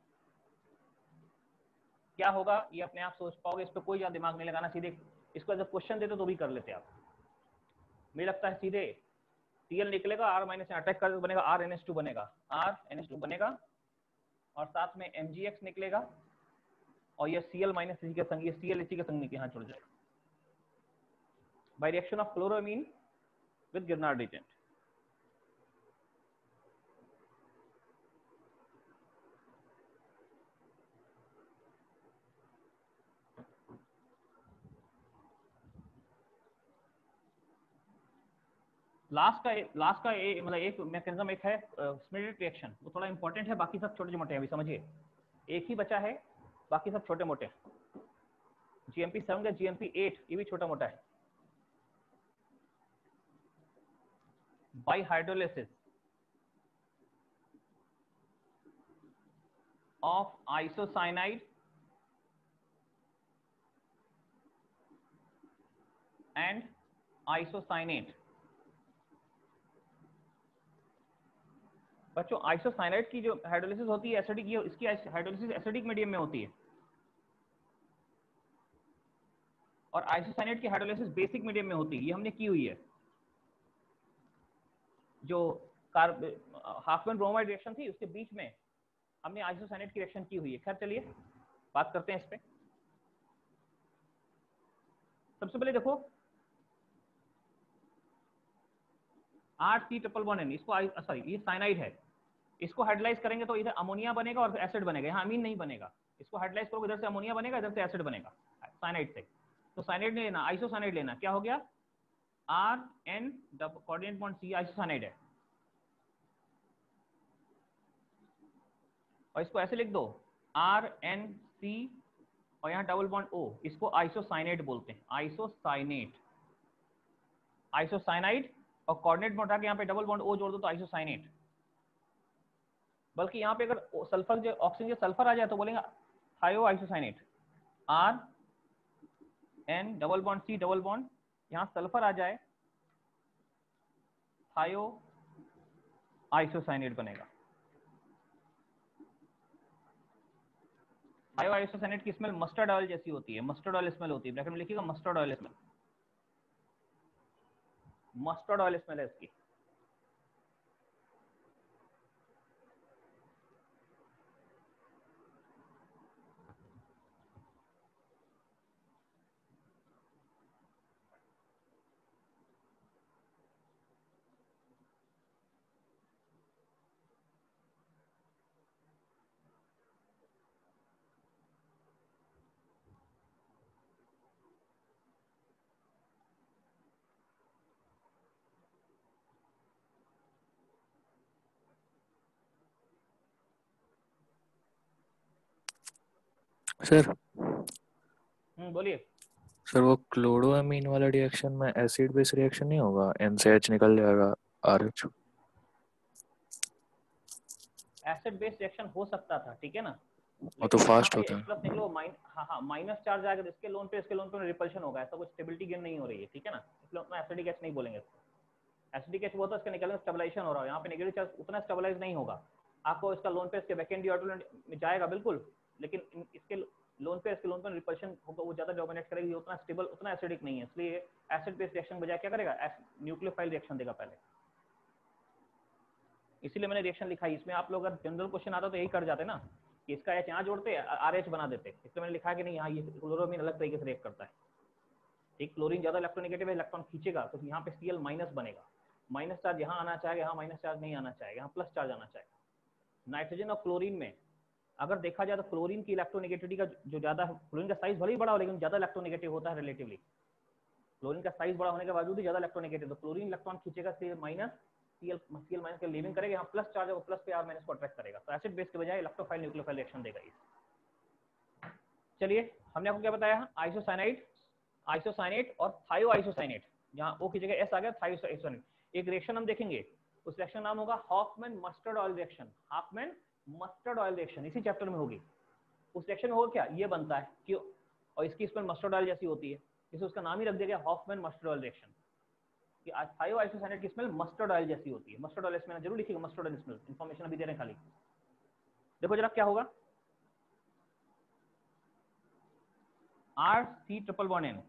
क्या होगा ये अपने आप सोच पाओगे, इस पर कोई ज्यादा दिमाग नहीं लगाना, सीधे इसको जब क्वेश्चन देते तो भी कर लेते आप। मुझे लगता है सीधे Cl निकलेगा, R माइनस से अटैक कर बनेगा, आर एन एच टू बनेगा, आर एन एच टू बनेगा, और साथ में एम जी एक्स निकलेगा, और ये Cl माइनस इसी के संग, ये Cl इसी के संग निकले, यहाँ जुड़ जाएगा by reaction of chloramine with Grignard agent. Last का लास्ट का ए, मतलब एक मैकेनिज्म एक है स्मिडेट रिएक्शन, वो थोड़ा इंपॉर्टेंट है, बाकी सब छोटे मोटे हैं, अभी समझिए एक ही बचा है, बाकी सब छोटे मोटे हैं। जीएमपी सेवन या जीएमपी एट ये भी छोटा मोटा है। By hydrolysis of isocyanide and isocyanate. बच्चों आइसोसाइनाइड की जो हाइड्रोलिसिस होती है एसिडिक, ये इसकी हाइड्रोलिसिस एसिडिक मीडियम में होती है, और आइसोसाइनाइड की हाइड्रोलिसिस बेसिक मीडियम में होती है, ये हमने की हुई है। जो कार्ब हाफमैन ब्रोमाइड रिएक्शन थी उसके बीच में हमने आइसोसाइनाइड की रिएक्शन की हुई है। खैर चलिए बात करते हैं इस पे। सबसे पहले देखो R C triple one N, इसको सॉरी ये साइनाइड है, इसको हाइड्रोलाइज करेंगे तो इधर अमोनिया बनेगा और एसिड बनेगा, यहाँ अमीन नहीं बनेगा। इसको हाइड्रोलाइज करोगे इधर से अमोनिया बनेगा, इधर से एसिड बनेगा साइनाइड से। तो साइनाइड नहीं लेना, आइसोसाइनाइड लेना। क्या हो गया? R N coordinate bond C, isocyanide है। और इसको ऐसे लिख दो आर एन सी और यहाँ डबल बॉन्ड ओ, इसको आइसोसाइनेट बोलते हैं, आइसोसाइनेट। आइसोसाइनाइड और कोऑर्डिनेट बॉन्ड आके यहाँ पे डबल बॉन्ड ओ जोड़ दो तो आइसोसाइनेट। बल्कि यहाँ पे अगर सल्फर जो ऑक्सीजन सल्फर आ जाए तो बोलेंगे thio isocyanate, R N double bond C double bond, यहाँ सल्फर आ जाए थायो आइसोसाइनेट बनेगा। थायो आइसोसाइनेट की स्मेल मस्टर्ड ऑयल जैसी होती है, मस्टर्ड ऑयल स्मेल होती है, ब्रैकेट में लिखिएगा mustard oil smell, mustard oil smell है इसकी। सर हम्म बोलिए। सर वो क्लोरोअमीन वाला रिएक्शन में एसिड बेस रिएक्शन नहीं होगा, एन से एच निकल जाएगा, R H. Acid base reaction हो सकता था, ठीक है ना, वो तो फास्ट होता है। प्लस निकलो माइन, हाँ हाँ माइनस चार्ज आएगा तो इसके लोन पे इसके लोन पे रिपल्शन होगा, ऐसा कुछ स्टेबिलिटी गेन नहीं हो रही है, ठीक है ना, इसलिए उतना एसिडिक एच नहीं बोलेंगे इसको। एसिडिक एच वो होता है इसका निकलने स्टेबलाइजेशन हो रहा है, यहाँ पे नेगेटिव चार्ज उतना स्टेबलाइज नहीं होगा। आपको इसका लोन पेयर के बैकेंड ऑर्बिटल में जाएगा बिल्कुल, लेकिन इसके लोन पेयर इसके लोन पेयर रिपल्शन होगा वो ज्यादा डोमिनेट करेगी, उतना स्टेबल उतना एसिडिक नहीं है, इसलिए एसिड बेस रिएक्शन बजाय क्या करेगा, न्यूक्लियोफाइल रिएक्शन देगा पहले। इसीलिए मैंने रिएक्शन लिखा है इसमें। आप लोग अगर जनरल क्वेश्चन आता तो यही कर जाते ना कि इसका एच यहाँ जोड़ते आर एच बना देते, इसलिए मैंने लिखा है कि नहीं यहाँ ये क्लोरोमीन अलग तरीके से रिएक्ट करता है। ठीक, क्लोरीन ज्यादा इलेक्ट्रोनेगेटिव है, इलेक्ट्रॉन खींचेगा तो यहाँ पे Cl माइनस बनेगा, माइनस चार्ज यहाँ आना चाहेगा, यहाँ माइनस चार्ज नहीं आना चाहेगा, यहाँ प्लस चार्ज आना चाहेगा। नाइट्रोजन और क्लोरीन में अगर देखा जाए तो क्लोरीन की इलेक्ट्रोनेगेटिविटी का जो ज्यादा है, क्लोरीन का साइज भले ही बड़ा हो लेकिन ज्यादा इलेक्ट्रोनेगेटिव होता है रिलेटिवली। क्लोरीन का साइज बड़ा होने के बावजूद भी ज्यादा इलेक्ट्रोनेगेटिव, तो क्लोरीन इलेक्ट्रॉन खींचेगा Cl minus, Cl Cl minus के लीविंग करेगा, यहाँ प्लस चार्ज है वो प्लस पे आर माइनस को अट्रैक्ट करेगा, तो एसिड बेस के बजाय इलेक्ट्रोफाइल न्यूक्लियोफाइल रिएक्शन देगा ये। चलिए हमने आपको क्या बताया, आइसोसाइनाइड, आइसोसाइनेट और थायोआइसोसाइनेट, जहाँ O की जगह S आ गया, थायोआइसोसाइनेट। एक रिएक्शन हम देखेंगे, उस रिएक्शन नाम होगा Hofmann mustard oil reaction, Hofmann mustard oil reaction, इसी चैप्टर में होगी। उस रिएक्शन में होगा क्या, ये बनता है क्यों, और इसकी स्मेल मस्टर्ड ऑयल जैसी होती है, इसलिए उसका नाम ही रख दिया गया हॉफमैन मस्टर्ड ऑयल रिएक्शन, कि थायोआइसोसाइनेट की स्मेल मस्टर्ड ऑयल जैसी होती है। मस्टर्ड ऑयल स्मेल जरूर लिखिएगा, मस्टर्ड ऑयल स्मेल, इंफॉर्मेशन अभी दे रहे हैं खाली। देखो जरा क्या होगा, R C triple bond N,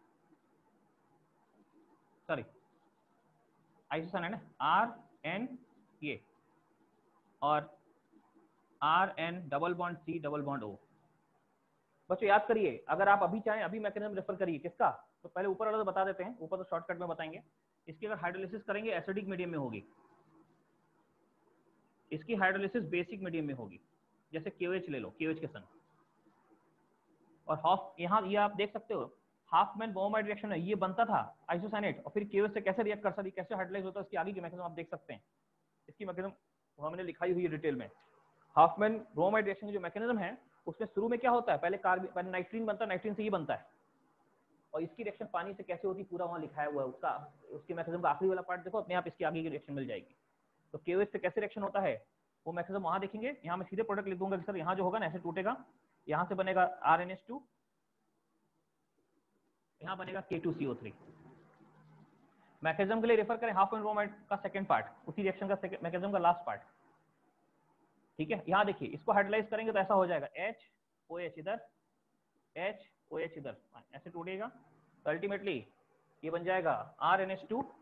sorry isocyanide R N ये, और R N double bond C double bond O. बच्चों याद करिए, अगर आप अभी चाहें अभी मैकेनिज्म रेफर करिए किसका, तो पहले ऊपर वाला तो बता देते हैं, ऊपर तो शॉर्टकट में बताएंगे। इसकी अगर हाइड्रोलिसिस करेंगे एसिडिक मीडियम में होगी, इसकी हाइड्रोलिसिस बेसिक मीडियम में होगी, जैसे केओएच ले लो, केओएच के संग। और हाफ यहाँ ये आप देख सकते हो हाफमैन ब्रोमाइड रिएक्शन है, ये बनता था आइसोसाइनेट और फिर केओएच से कैसे रिएक्ट कर सकती, कैसे हाइड्रोलाइज होता है, इसकी आगे की मैकेनिज्म आप देख सकते हैं। इसकी मैकेनिज्म हमने लिखाई हुई है डिटेल में। हाफमैन ब्रोमाइड रिएक्शन की जो मैकेनिज्म है उसमें शुरू में क्या होता है, पहले कार्बन पहले नाइट्रीन बनता है, नाइट्रीन से ही बनता है, और इसकी रिएक्शन पानी से कैसे होती पूरा वहाँ लिखाया हुआ है, उसका उसकी मैकेनिज्म का आखिरी वाला पार्ट देखो, अपने आप इसकी आगे की रिएक्शन मिल जाएगी। तो केओएच से कैसे रिएक्शन होता है वो मैकेनिज्म वहाँ देखेंगे। यहाँ मैं सीधे प्रोडक्ट लिख दूंगा कि सर यहाँ जो होगा ना ऐसे टूटेगा, यहाँ से बनेगा आर एन एच टू, यहाँ बनेगा K two C O three. Mechanism के लिए रेफर करें हाफमैन ब्रोमाइड का सेकंड पार्ट, उसी रिएक्शन का मैकेनिज्म का लास्ट पार्ट। ठीक है, यहाँ देखिए इसको हाइड्रोलाइज करेंगे तो ऐसा हो जाएगा H O H इधर, H O H इधर, ऐसे टूटेगा तो अल्टीमेटली ये बन जाएगा आर एन एच टू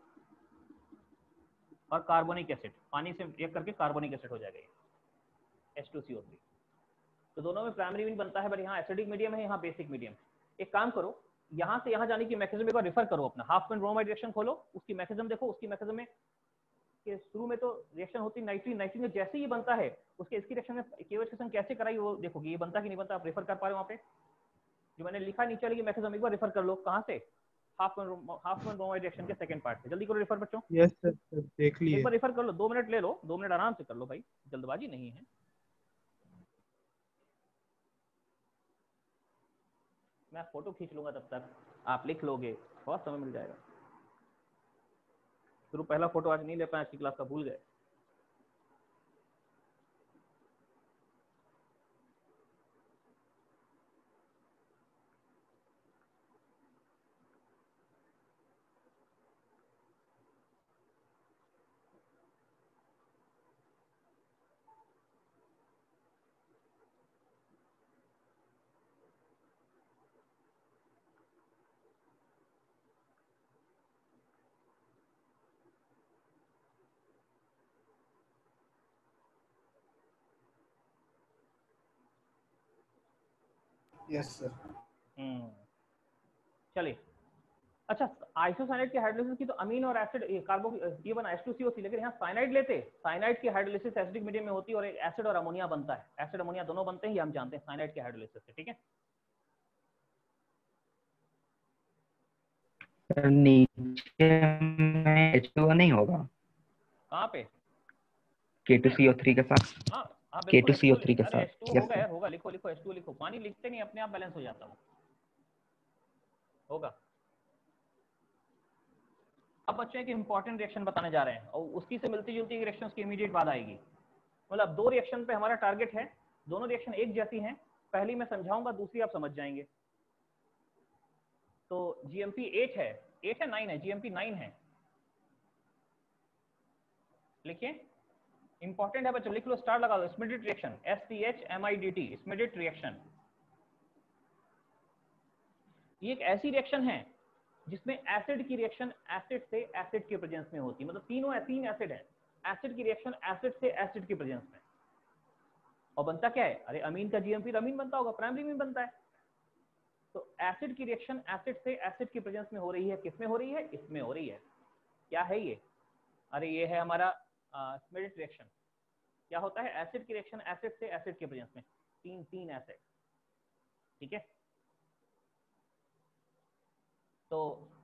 और कार्बोनिक एसिड, पानी से रिएक्ट करके कार्बोनिक एसिड हो जाएगा ये H two C O three. तो दोनों में प्राइमरी मीन बनता है, बट यहाँ एसिडिक मीडियम है, यहाँ बेसिक मीडियम। एक काम करो, यहाँ से यहाँ जाने की मैकेनिज्म एक बार रेफर करो अपना, हाफमैन ब्रोमाइड रिएक्शन खोलो, उसकी मैकेनिज्म देखो, उसकी मैकेनिज्म में कि शुरू में तो रिएक्शन होती है नाइट्रीन, नाइट्रीन जैसे ही बनता है उसके इसकी रिएक्शन में केओएच के संग कैसे कराई वो देखोगे, ये बनता कि नहीं बनता, आप रेफर कर पा रहे हो वहाँ पे जो मैंने लिखा नीचे वाली मैकेनिज्म, एक बार रेफर कर लो। कहाँ से, हाफमैन हाफमैन ब्रोमाइड रिएक्शन के सेकंड पार्ट से, जल्दी करो रेफर बच्चों। यस सर, देख लिए। एक बार रेफर कर लो, दो मिनट ले लो, दो मिनट आराम से कर लो भाई, जल्दबाजी नहीं है। मैं फोटो खींच लूंगा तब तक आप लिख लोगे, बहुत समय मिल जाएगा। शुरू पहला फोटो आज नहीं ले पाए, आज की क्लास का भूल गए। Yes sir. हम्म चलिए, अच्छा आइसोसाइनाइड की हाइड्रोलिसिस की तो अमीन और एसिड कार्बो ये बना H two C O three, लेकिन यहाँ साइनाइड लेते, साइनाइड की हाइड्रोलिसिस एसिडिक मीडियम में होती है और एक एसिड और अमोनिया बनता है, एसिड अमोनिया दोनों बनते हैं, ये हम जानते हैं साइनाइड की हाइड्रोलिसिस से। ठीक है, नीचे में एच टू ओ नहीं होगा, कहाँ पे के टू सी ओ थ्री के साथ, हाँ हाँ के टू बिल्कुल सी ओ थ्री के अरे साथ। एच टू यस होगा सर, यार, होगा, लिखो लिखो एच टू लिखो, पानी लिखते नहीं अपने आप बैलेंस हो जाता है, होगा। अब बच्चों एक इंपॉर्टेंट रिएक्शन बताने जा रहे हैं और उसकी से मिलती जुलती रिएक्शन की इमीडिएट बाद आएगी। मतलब दो रिएक्शन पे हमारा टारगेट है, दोनों रिएक्शन एक जैसी हैं, पहली मैं समझाऊंगा, दूसरी आप समझ जाएंगे। तो जीएमपी एट है, एट है नाइन है, जीएमपी नाइन है, लिखिए, इंपॉर्टेंट है बच्चों, लिख लो, स्टार लगा दो, Schmidt reaction, S C H M I D T, Schmidt reaction. ये एक ऐसी रिएक्शन है जिसमें एसिड की रिएक्शन एसिड से एसिड के प्रेजेंस में होती है, मतलब तीनों तीन एसिड है, एसिड की रिएक्शन एसिड से एसिड के प्रेजेंस में, और बनता क्या है, अरे अमीन का जीएम फिर अमीन बनता होगा, प्राइमरी में बनता है। तो एसिड की रिएक्शन एसिड से एसिड की प्रेजेंस में हो रही है, किसमें हो रही है, इसमें हो रही है। क्या है ये, अरे ये है हमारा स्मिडिट रिएक्शन। क्या होता है, एसिड की रिएक्शन एसिड से एसिड के प्रेजेंस में, तीन तीन एसिड, ठीक है। तो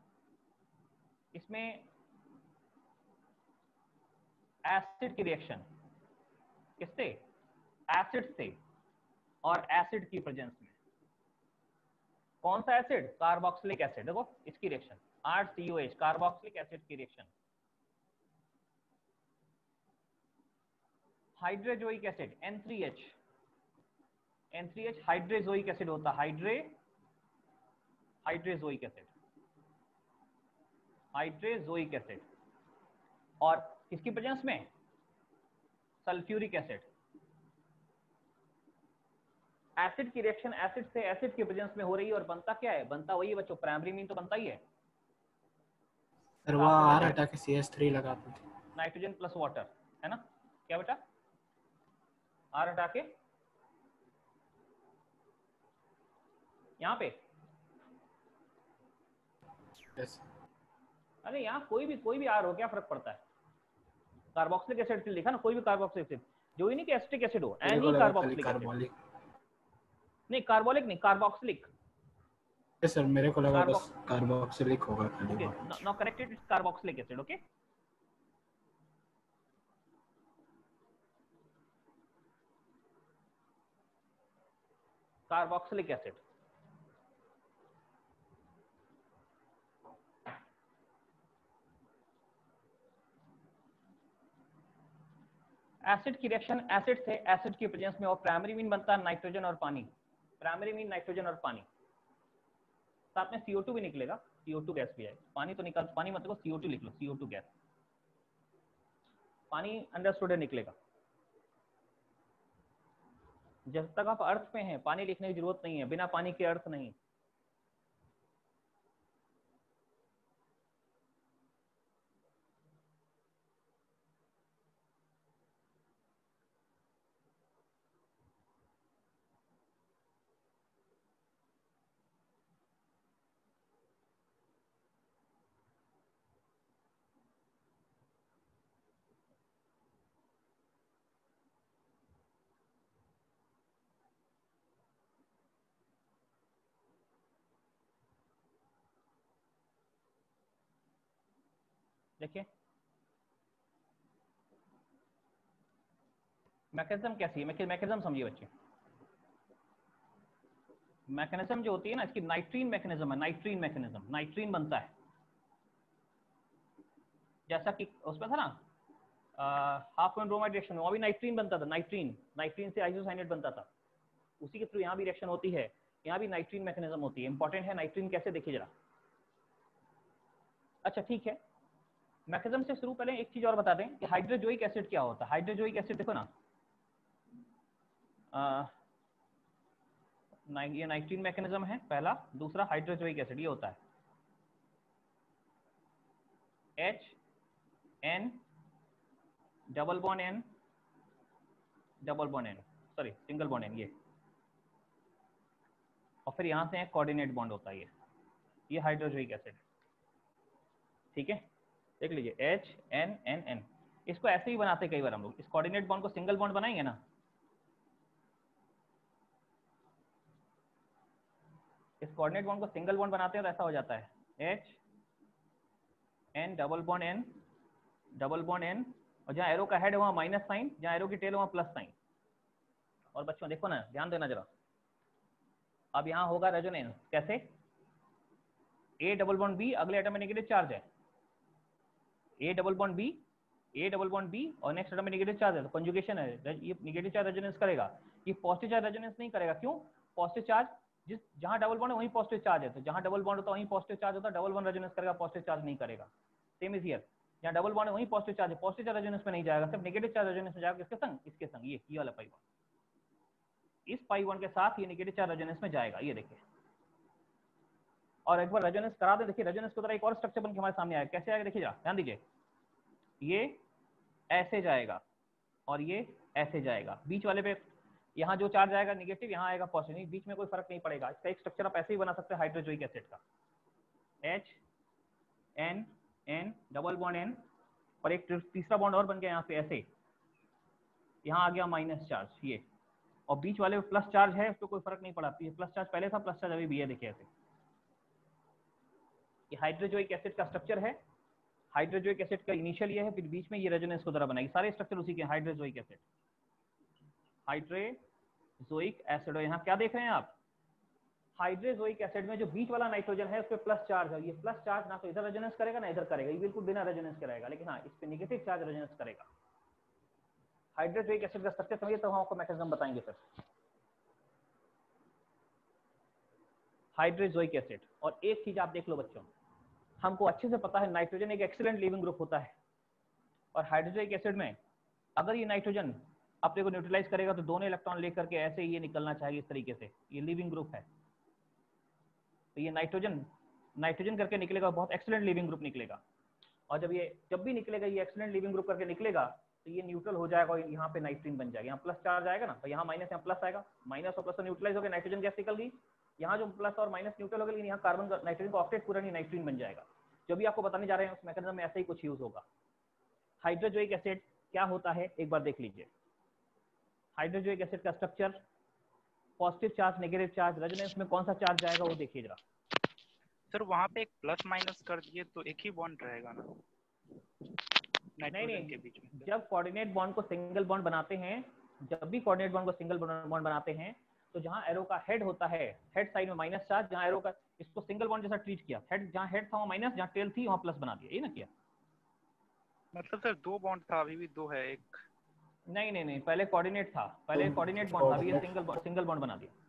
इसमें एसिड की रिएक्शन किससे, एसिड से और एसिड की प्रेजेंस में, कौन सा एसिड, कार्बोक्सिलिक एसिड। देखो इसकी reaction R C O H, carboxylic acid की reaction, hydrazoic acid N three H, N three H hydrazoic acid होता है, हाइड्रे हाइड्रोजोइक एसिड, हाइड्रोजोइक एसिड, और किसकी प्रेजेंस में, सल्फ्यूरिक एसिड। एसिड की रिएक्शन एसिड से एसिड के प्रेजेंस में हो रही है, और बनता क्या है, बनता वही है बच्चों, प्राइमरी मीन तो बनता ही है, सर वो आर हटा के सी एच थ्री लगाते थे, नाइट्रोजन प्लस वाटर, है ना। क्या बेटा, आर हटा के यहाँ पे, यस। अरे यहाँ कोई भी कोई भी आर हो, क्या फर्क पड़ता है, कार्बोक्सिलिक एसिड से लिखा ना, कोई भी कार्बोक्सिलिक एसिड, जो ही नहीं कि एसिटिक एसिड हो, एनी कार्बोक्सिलिक एसिड, नहीं कार्बोलिक नहीं, कार्बोक्सिलिक। यस सर, मेरे को लगा बस कार्बोक्सिलिक होगा खाली। Okay, now corrected, it's carboxylic acid. Okay, carboxylic acid. Acid की रिएक्शन एसिड से एसिड की प्रेजेंस में, और प्राइमरी मीन बनता है नाइट्रोजन और पानी, प्राइमरी मीन नाइट्रोजन और पानी, साथ में सी ओ टू भी निकलेगा, सी ओ टू गैस भी है, पानी तो निकल, पानी मतलब सी ओ टू लिख लो, सी ओ टू गैस, पानी अंडरस्टूड निकलेगा। जब तक आप अर्थ पे हैं पानी लिखने की जरूरत नहीं है, बिना पानी के अर्थ नहीं। देखिए मैकेनिज्म कैसी है, मैकेनिज्म समझिए बच्चे। मैकेनिज्म जो होती है ना, इसकी नाइट्रीन मैकेनिज्म है, नाइट्रीन मैकेनिज्म, नाइट्रीन बनता है, जैसा कि उसमें था ना हाफ एंड ब्रोमाइड रिएक्शन में, वहाँ भी नाइट्रीन बनता था, नाइट्रीन, नाइट्रीन से आइसोसाइनेट बनता था, उसी के थ्रू यहाँ भी रिएक्शन होती है, यहाँ भी नाइट्रीन मैकेनिज्म होती है। इंपॉर्टेंट है नाइट्रीन कैसे, देखिए जरा। अच्छा ठीक है, मैकेनिज्म से शुरू, पहले एक चीज और बता दें कि हाइड्रोजोइक एसिड क्या होता है। हाइड्रोजोइक एसिड देखो ना, आ, ये नाइट्रीन मैकेनिज्म है पहला, दूसरा हाइड्रोजोइक एसिड ये होता है H N double bond N double bond N, sorry single bond N, ये, और फिर यहां से कोऑर्डिनेट बॉन्ड होता है, ये ये हाइड्रोजोइक एसिड, ठीक है। देख लीजिए H N N N, इसको ऐसे ही बनाते कई बार हम लोग, इस कोऑर्डिनेट बॉन्ड को सिंगल बॉन्ड बनाएंगे ना, इस कोऑर्डिनेट बॉन्ड को सिंगल बॉन्ड बनाते हैं तो ऐसा हो जाता है H N double bond N double bond N, और जहाँ एरो का हेड है वहाँ माइनस साइन, जहाँ एरो की टेल है वहाँ प्लस साइन। और बच्चों देखो ना, ध्यान देना जरा, अब यहाँ होगा रेजोनेंस, कैसे, A डबल बॉन्ड B, अगले एटम में नेगेटिव चार्ज है, A double bond B, A double bond B, और नेक्स्ट एटम में नेगेटिव चार्ज है, तो कंजुगेशन है, ये नेगेटिव चार्ज रेजोनेंस करेगा, ये पॉजिटिव चार्ज रेजोनेंस नहीं करेगा। क्यों, पॉजिटिव चार्ज जिस जहां डबल बॉन्ड है वहीं पॉजिटिव चार्ज है, तो जहां डबल बॉन्ड होता है वहीं पॉजिटिव चार्ज होता है, डबल बॉन्ड रेजोनेंस करेगा, पॉजिटिव चार्ज नहीं करेगा। सेम इज हियर, जहाँ डबल बॉन्ड है वहीं पॉजिटिव चार्ज है, पॉजिटिव चार्ज रेजोनेंस में नहीं जाएगा, सिर्फ नेगेटिव चार्ज रेजोनेंस में जाएगा। किसके संग? इसके संग, ये ये वाला पाई बॉन्ड इस पाई बॉन्ड के साथ ये नेगेटिव चार्ज रेजोनेंस में जाएगा। ये देखिए, और एक बार रेजोनेंस करा दे। देखिए रेजोनेंस की तरह एक और स्ट्रक्चर बन के हमारे सामने आएगा। कैसे आएगा देखिए, जा ध्यान दीजिए, ये ऐसे जाएगा और ये ऐसे जाएगा। बीच वाले पे यहाँ जो चार्ज आएगा नेगेटिव, यहाँ आएगा पॉजिटिव, बीच में कोई फर्क नहीं पड़ेगा। इसका एक स्ट्रक्चर आप ऐसे ही बना सकते हैं हाइड्रोजोइक एसिड का, H N N double bond N, और एक तीसरा बॉन्ड और बन गया यहाँ पे ऐसे, यहाँ आ गया माइनस चार्ज ये, और बीच वाले पे प्लस चार्ज है, उसको कोई फर्क नहीं पड़ा। ये प्लस चार्ज पहले था, प्लस चार्ज अभी भी है। देखिए ऐसे, ये हाइड्रोजोइक एसिड का स्ट्रक्चर है। हाइड्रोजोइक एसिड का इनिशियल ये है, फिर बीच में ये रेजोनेंस को तरह बनाएगी। सारे स्ट्रक्चर उसी के हाइड्रोजोइक एसिड, हाइड्रोजोइक एसिड। और यहाँ क्या देख रहे हैं आप, हाइड्रोजोइक एसिड में जो बीच वाला नाइट्रोजन है उस पर प्लस चार्ज है। ये प्लस चार्ज ना तो इधर रेजोनेंस करेगा ना इधर करेगा, ये बिल्कुल बिना रेजोनेंस कराएगा, लेकिन हाँ इस पे नेगेटिव चार्ज रेजोनेंस करेगा। हाइड्रोजोइक एसिड का स्ट्रक्चर समझिए तो हम आपको मैकेनिज्म बताएंगे फिर। हाइड्रोजोइक एसिड, और एक चीज आप देख लो बच्चों, हमको अच्छे से पता है नाइट्रोजन एक एक्सीलेंट लीविंग ग्रुप होता है, और हाइड्रोजोइक एसिड में अगर ये नाइट्रोजन अपने को न्यूट्रलाइज करेगा तो दोनों इलेक्ट्रॉन लेकर के ऐसे ही ये निकलना चाहिए इस तरीके से। ये लीविंग ग्रुप है, तो ये नाइट्रोजन नाइट्रोजन करके निकलेगा, बहुत एक्सीलेंट लीविंग ग्रुप निकलेगा। और जब ये जब भी निकलेगा ये एक्सीलेंट लीविंग ग्रुप करके निकलेगा तो ये न्यूट्रल हो जाएगा और यहाँ पे नाइट्रीन बन जाएगा। यहाँ प्लस चार्ज आएगा ना, तो यहाँ माइनस, यहाँ प्लस आएगा, माइनस और प्लस न्यूट्रलाइज होकर नाइट्रोजन गैस निकल गई। यहाँ जो प्लस और माइनस न्यूट्रल हो गया, लेकिन यहाँ कार्बन नाइट्रोजन का ऑक्साइड पूरा नहीं नाइट्रीन बन जाएगा। जो भी आपको बताने जा रहे हैं उस मैकेनिज्म में ऐसा ही कुछ यूज होगा। हाइड्रोजोइक एसिड क्या होता है एक बार देख लीजिए। हाइड्रोजोइक एसिड का structure, positive charge, negative charge, resonance में कौन सा चार्ज जाएगा वो देखिए जरा। सर वहाँ पे एक प्लस माइनस कर दिए तो एक ही बॉन्ड रहेगा ना नहीं नहीं, के बीच में? जब कोऑर्डिनेट बॉन्ड को सिंगल बॉन्ड बनाते हैं, जब भी कोऑर्डिनेट बॉन्ड को सिंगल बॉन्ड बनाते हैं तो जहां एरो का हेड होता है, हेड साइड में माइनस चार्ज, जहां एरो का, इसको सिंगल बॉन्ड जैसा ट्रीट किया। हेड जहां हेड था वहां माइनस, जहां टेल थी वहां प्लस बना दिया, ये ना किया। मतलब सर दो बॉन्ड था, अभी भी दो है। एक नहीं नहीं नहीं, पहले कोऑर्डिनेट था, पहले कोऑर्डिनेट बॉन्ड था, अभी ये सिंगल सिंगल बॉन्ड बना दिया।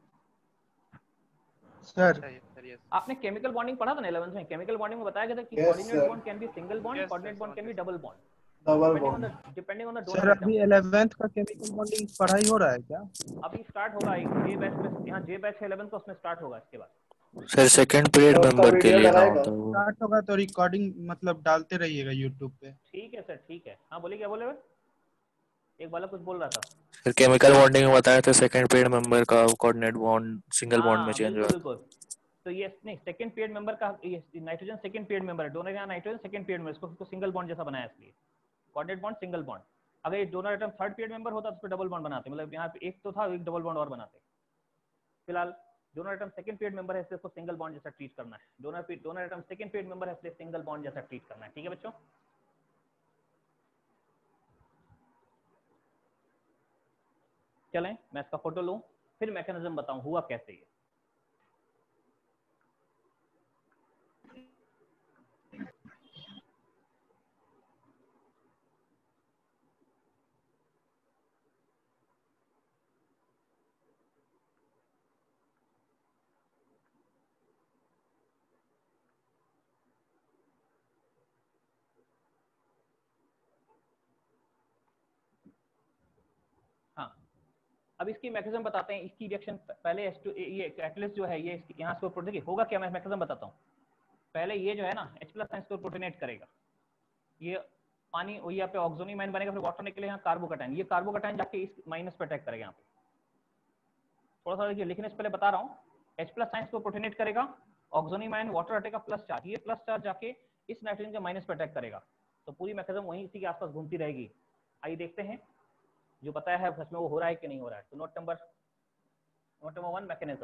सर आपने केमिकल बॉन्डिंग पढ़ा था ना इलेवेंथ में? केमिकल बॉन्डिंग में बताया गया था कि coordinate bond can be single bond, coordinate bond can be double bond, double bond. Depending on the sir donor अभी इलेवेंथ का केमिकल बॉन्डिंग पढ़ाई हो रहा है क्या? अभी स्टार्ट होगा, एक जे बैच में, यहाँ जे बैच है इलेवेंथ का, उसमें स्टार्ट होगा इसके बाद। सर सेकंड पीरियड मेंबर के लिए ना होता वो। स्टार्ट होगा तो रिकॉर्डिंग मतलब डालते रहिएगा यूट्यूब पे। ठीक है सर, ठीक है। हाँ बोलिए, क्या बोले भाई? एक बालक कुछ बोल रहा था। सर केमिकल बॉन्डिंग में बताया था सेकंड पीरियड मेंबर का कोऑर्डिनेट बॉन्ड सिंगल बॉन्ड में हाँ चेंज बिल्कुल हुआ। बिल्कुल। तो ये नहीं, सेकंड पीरियड मेंबर का, ये नाइट्रोजन सेकंड पीरियड मेंबर है, डोनर यहाँ नाइट्रोजन सेकंड पीरियड में, इसको इसको सिंगल बॉन्ड जैसा बनाया इसलिए, कोऑर्डिनेट बॉन्ड सिंगल बॉन्ड। अगर ये donor atom third period member होता तो उस पर डबल बॉन्ड बनाते, मतलब यहाँ पे एक तो था, एक डबल बॉन्ड और बनाते। फिलहाल donor atom second period member है, इसलिए इसको सिंगल बॉन्ड जैसा ट्रीट करना है। Donor donor atom second period member है, इसलिए सिंगल बॉन्ड जैसा ट्रीट करना है। ठीक है बच्चों, चलें मैं इसका फोटो लूं, फिर मैकेनिज्म बताऊं हुआ कैसे ये। हाँ, अब इसकी मैकेनिज्म बताते हैं। इसकी रिएक्शन पहले एच टू, ये कैटलिस्ट जो है ये यहाँ से प्रोटीन, देखिए होगा क्या, मैं मैकेनिज्म बताता हूँ। पहले ये जो है ना H प्लस साइंस को प्रोटोनेट करेगा, ये पानी वही यहाँ पे ऑक्सोनिमाइन बनेगा, फिर वाटर निकले यहाँ कार्बोकटाइन, ये कार्बोकटाइन जाके इस माइनस पे अटैक करेगा यहाँ पे। थोड़ा सा देखिए, लिखने से पहले बता रहा हूँ, H प्लस साइंस को प्रोटोनेट करेगा, ऑक्सोनिमाइन वाटर अटैक का प्लस चार्ज, ये प्लस चार्ज जाके इस नाइट्रोजन के माइनस पे अटैक करेगा। तो पूरी मैकेनिज्म वहीं इसी के आसपास घूमती रहेगी। आइए देखते हैं जो बताया है सच में वो हो रहा है कि नहीं हो रहा है। तो note number note number one, mechanism.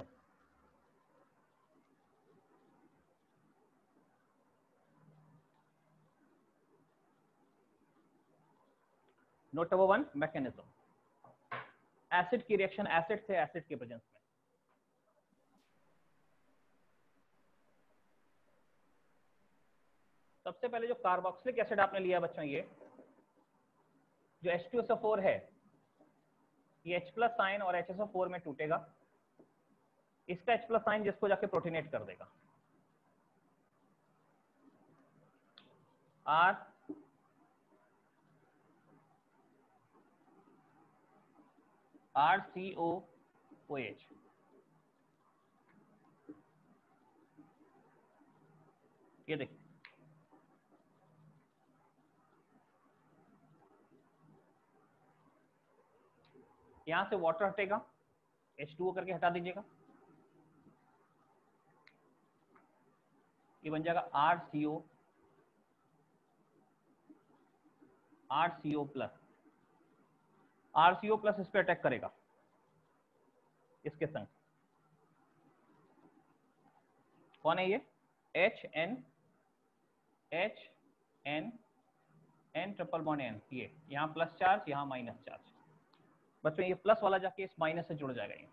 Note number one, mechanism. Acid की रिएक्शन एसिड से एसिड के प्रेजेंस में। सबसे पहले जो कार्बोक्सिलिक एसिड आपने लिया बच्चों, ये जो H two S O four है, ये H प्लस साइन और H S O फोर में टूटेगा, इसका H प्लस साइन जिसको जाके प्रोटीनेट कर देगा। R R C O O H. ये देखिए यहां से वाटर हटेगा, एच टू ओ करके हटा दीजिएगा, ये बन जाएगा R C O R C O plus. R C O plus इस पे अटैक करेगा इसके संग। कौन है ये? H N H N N triple bond N, ये यहाँ प्लस चार्ज यहाँ माइनस चार्ज। बच्चों ये प्लस वाला जाके इस माइनस से जुड़ जाएगा ये,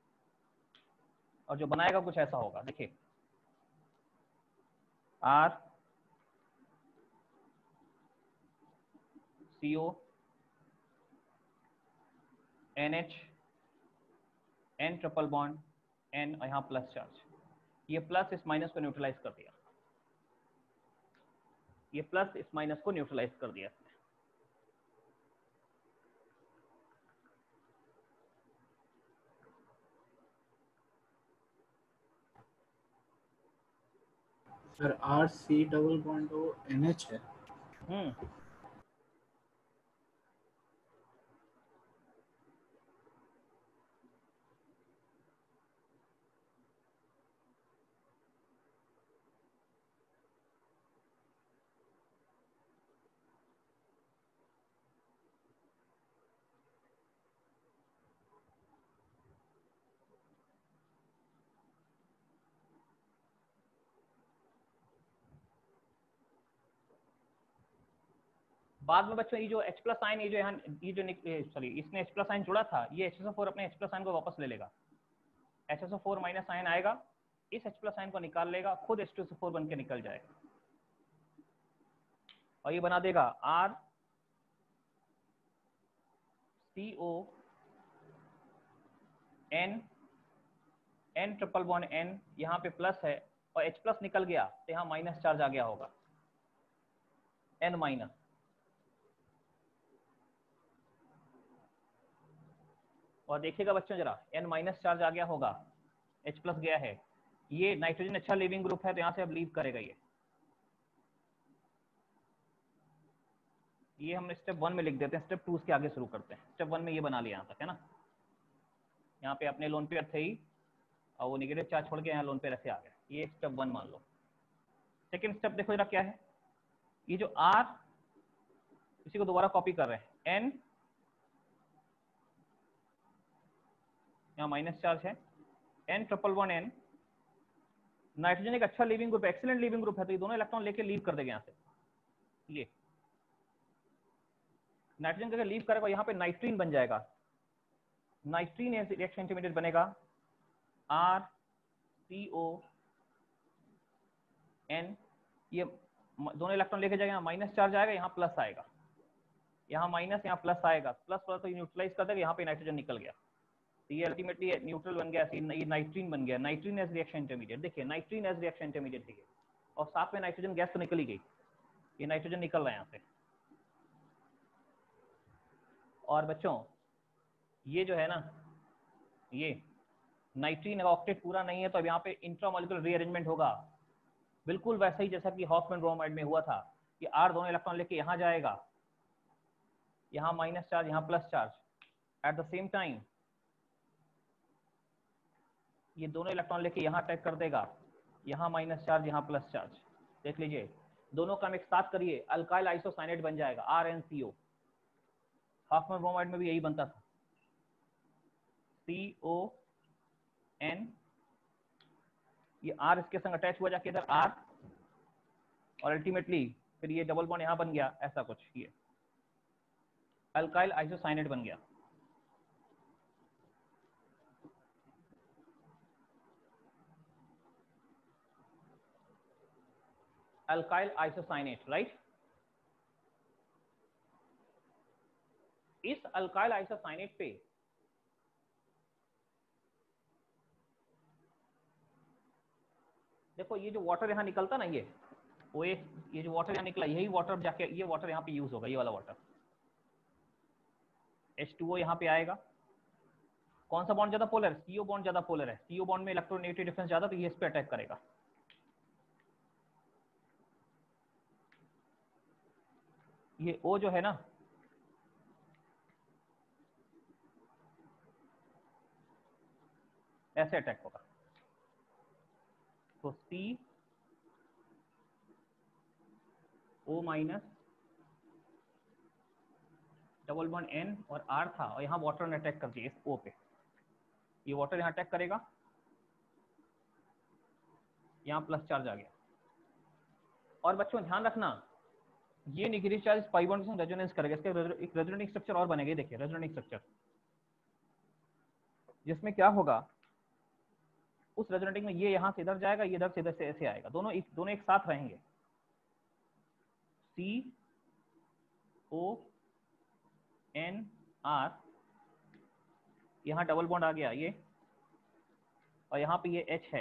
और जो बनाएगा कुछ ऐसा होगा। देखिए R C O N H N triple bond N, यहाँ प्लस चार्ज। ये प्लस इस माइनस को न्यूट्रलाइज कर दिया, ये प्लस इस माइनस को न्यूट्रलाइज कर दिया। Sir R C double bond O N H है। हम्म बाद में बच्चों ये जो H प्लस आयन, ये जो यहाँ ये जो सॉरी इसने H प्लस आयन जुड़ा था, ये एच एस ओ फोर अपने H प्लस आयन को वापस ले लेगा। H S O four minus ion आएगा, इस H प्लस आयन को निकाल लेगा, खुद H two S O four बन के निकल जाएगा, और ये बना देगा R C O N N triple bond N, यहाँ पे प्लस है और H प्लस निकल गया तो यहाँ माइनस चार्ज आ गया होगा, एन माइनस। और देखिएगा बच्चों जरा, एन माइनस चार्ज आ गया होगा, H प्लस गया है। ये नाइट्रोजन अच्छा लीविंग ग्रुप है तो यहाँ से अब लीव करेगा ये ये हम स्टेप वन में लिख देते हैं, स्टेप टू के आगे शुरू करते हैं। स्टेप वन में ये बना लिया यहाँ तक है ना। यहाँ पे अपने लोन पेयर थे ही और वो निगेटिव चार्ज छोड़ के यहाँ लोन पेयर ऐसे आ गया, ये स्टेप वन मान लो। सेकेंड स्टेप देखो जरा क्या है, ये जो आर, इसी को दोबारा कॉपी कर रहे हैं, एन यहाँ माइनस चार्ज है, N triple one N, nitrogen एक अच्छा leaving group, excellent leaving group है तो ये दोनों इलेक्ट्रॉन लेके लीव कर देगा यहाँ से। ये नाइट्रोजन का लीव करेगा, यहाँ पे नाइट्रीन बन जाएगा, नाइट्रीन रिएक्शन इंटरमीडिएट बनेगा आर सी ओ एन, ये दोनों इलेक्ट्रॉन लेके जाएगा, यहाँ माइनस चार्ज आएगा, यहाँ प्लस आएगा, यहाँ माइनस यहाँ प्लस आएगा, प्लस प्लस तो न्यूट्रलाइज कर देगा, यहाँ पे नाइट्रोजन निकल गया, तो ये अल्टीमेटली न्यूट्रल बन गया, ये नाइट्रीन बन गया, नाइट्रीन एज रिएक्शन इंटरमीडिएट। देखिए नाइट्रीन एज रिएक्शन इंटरमीडिएट है, और साथ में नाइट्रोजन गैस तो निकल ही गई, ये नाइट्रोजन निकल रहा है यहाँ से। और बच्चों ये जो है ना, ये नाइट्रीन का ऑक्टेट पूरा नहीं है तो अब यहाँ पे इंट्रामोलिकुलर रीअरेंजमेंट होगा, बिल्कुल वैसा ही जैसा कि हॉफमैन ब्रोमाइड में हुआ था कि आर दोनों इलेक्ट्रॉन लेके यहाँ जाएगा, यहाँ माइनस चार्ज यहाँ plus charge, at the same time ये दोनों इलेक्ट्रॉन लेके यहाँ अटैक कर देगा, यहाँ माइनस चार्ज यहाँ प्लस चार्ज। देख लीजिए दोनों का मिक्स साथ करिए, अल्काइल आइसोसाइनेट बन जाएगा R N C O. Hofmann bromide में भी यही बनता था, सी ओ एन, ये आर इसके संग अटैच हुआ जाके इधर आर, और अल्टीमेटली फिर ये डबल बॉन्ड यहाँ बन गया, ऐसा कुछ ये अल्काइल आइसोसाइनेट बन गया। Alkyl isocyanate, right. इस अल्काइल आइसोसाइनेट पे देखो ये जो वाटर यहाँ निकलता ना, ये वो एक ये जो वाटर यहाँ निकला, यही वाटर जाके ये वाटर यहाँ पे यूज होगा, ये वाला वाटर एच टू ओ यहाँ पे आएगा, कौन सा बॉन्ड ज्यादा पोलर है? सीओ बॉन्ड ज्यादा पोलर है। सीओ बॉन्ड में इलेक्ट्रोनेगेटिव डिफरेंस ज्यादा, तो ये इस पे अटैक करेगा। ये ओ जो है ना, ऐसे अटैक होगा। तो C O minus double bond N और आर था, और यहाँ वाटर ने अटैक कर दिया इस ओ पे। ये वाटर यहाँ अटैक करेगा, यहाँ प्लस चार्ज आ गया। और बच्चों ध्यान रखना, ये नेगेटिव चार्ज पाई बॉन्ड के साथ रेजोनेंस करेगा। इसका एक रेजोनेटिंग स्ट्रक्चर और बनेगा। देखिए रेजोनेटिंग स्ट्रक्चर, जिसमें क्या होगा, उस रेजोनेटिंग में ये यहाँ से इधर जाएगा, ये इधर से इधर से ऐसे आएगा, दोनों एक दोनों एक साथ रहेंगे। सी ओ एन आर, यहाँ डबल बॉन्ड आ गया ये, और यहाँ पे ये एच है,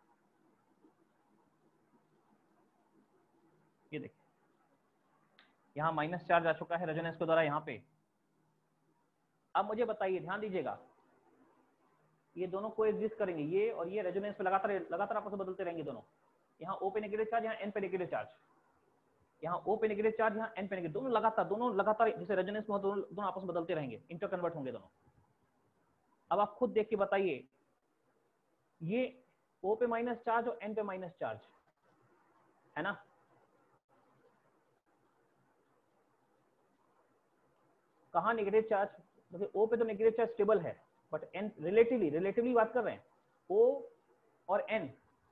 ये देखिए यहाँ माइनस चार्ज आ चुका है रेजोनेंस के द्वारा यहाँ पे। अब मुझे बताइए, ध्यान दीजिएगा, ये दोनों कोएग्जिस्ट करेंगे, ये और ये रेजोनेंस पे लगातार लगातार आपस में बदलते रहेंगे दोनों। यहाँ ओ पे नेगेटिव चार्ज, यहाँ एन पे नेगेटिव चार्ज, यहाँ ओ पे नेगेटिव चार्ज, यहाँ एन पे नेगेटिव, दोनों लगातार दोनों लगातार जैसे रेजोनेंस में दोनों दोनों आपस में बदलते रहेंगे, इंटर कन्वर्ट होंगे दोनों। अब आप खुद देख के बताइए, ये ओ पे माइनस चार्ज और एन पे माइनस चार्ज है ना, कहाँ नेगेटिव चार्ज, मतलब ओ पे तो नेगेटिव चार्ज स्टेबल है, बट एन रिलेटिवली रिलेटिवली बात कर रहे हैं, ओ और एन,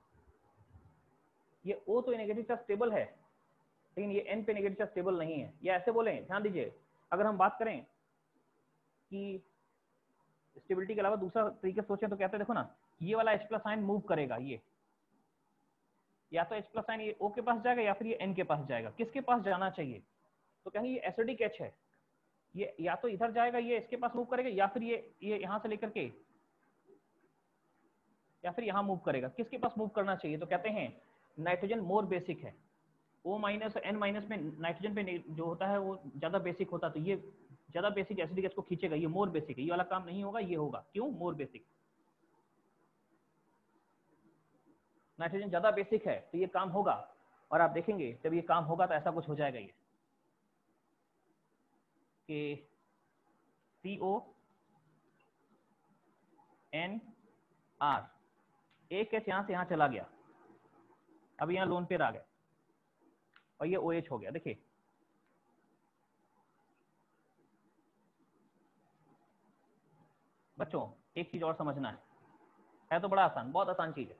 ये ओ तो नेगेटिव चार्ज स्टेबल है, लेकिन ये एन पे नेगेटिव चार्ज स्टेबल नहीं है। या ऐसे बोले, ध्यान दीजिए, अगर हम बात करें कि स्टेबिलिटी के अलावा दूसरा तरीके सोचें तो कहते हैं, देखो ना, ये वाला H प्लस आयन मूव करेगा, ये या तो H प्लस आयन ये O के पास जाएगा या फिर ये N के पास जाएगा। किसके पास जाना चाहिए? तो कहेंगे ये एसिडिक H है, ये या तो इधर जाएगा, ये इसके पास मूव करेगा, या फिर ये ये यहाँ से लेकर के या फिर यहाँ मूव करेगा। किसके पास मूव करना चाहिए? तो कहते हैं नाइट्रोजन मोर बेसिक है, O माइनस और N माइनस में नाइट्रोजन पे जो होता है वो ज्यादा बेसिक होता है, तो ये ज्यादा बेसिक एसिडिक एच को खींचेगा, ये मोर बेसिक है, ये वाला काम नहीं होगा, ये होगा। क्यों? मोर बेसिक, नाइट्रोजन ज्यादा बेसिक है तो ये काम होगा। और आप देखेंगे जब ये काम होगा तो ऐसा कुछ हो जाएगा, ये कि सी ओ एन आर, एक एच यहां से यहां चला गया, अब यहाँ लोन पेयर आ गया और ये ओ एच हो गया। देखिए बच्चों, एक चीज और समझना है, है तो बड़ा आसान, बहुत आसान चीज है।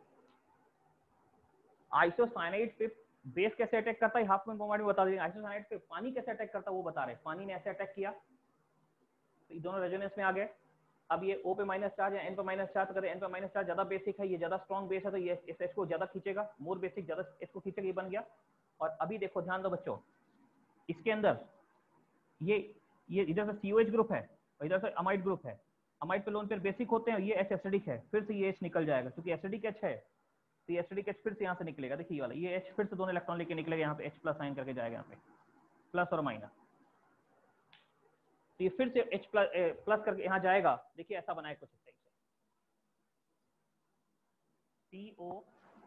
आइसोसाइनाइड पे बेस कैसे अटैक करता है, हाफ में में बता देंगे। आइसोसाइनाइड पे पानी कैसे अटैक करता है वो बता रहे हैं। पानी ने ऐसे अटैक किया तो ये दोनों रेजोनेंस में आ गए। अब ये O पे माइनस चार्ज या N पे माइनस चार्ज, अगर N पे माइनस चार्ज ज्यादा बेसिक है, ये ज्यादा स्ट्रॉन्ग बेस है, तो ये इस H को ज्यादा खींचेगा, मोर बेसिक ज्यादा H को खींचेगा, ये बन गया। और अभी देखो, ध्यान दो बच्चों, इसके अंदर ये ये इधर से C O H ग्रुप है और इधर से अमाइड ग्रुप है। अमाइड पे लोन पेयर बेसिक होते हैं, ये H एसिडिक है, फिर से ये H निकल जाएगा, क्योंकि एसिडिक H है तो ये एसिडिक H फिर से यहाँ से निकलेगा। देखिए ये वाला, ये H फिर से दोनों इलेक्ट्रॉन लेके निकलेगा, यहाँ पे H प्लस साइन करके जाएगा, यहाँ पे प्लस और माइनस, तो ये फिर से H प्लस प्लस करके यहाँ जाएगा। देखिए ऐसा बनाए कुछ इस तरीके से, सी ओ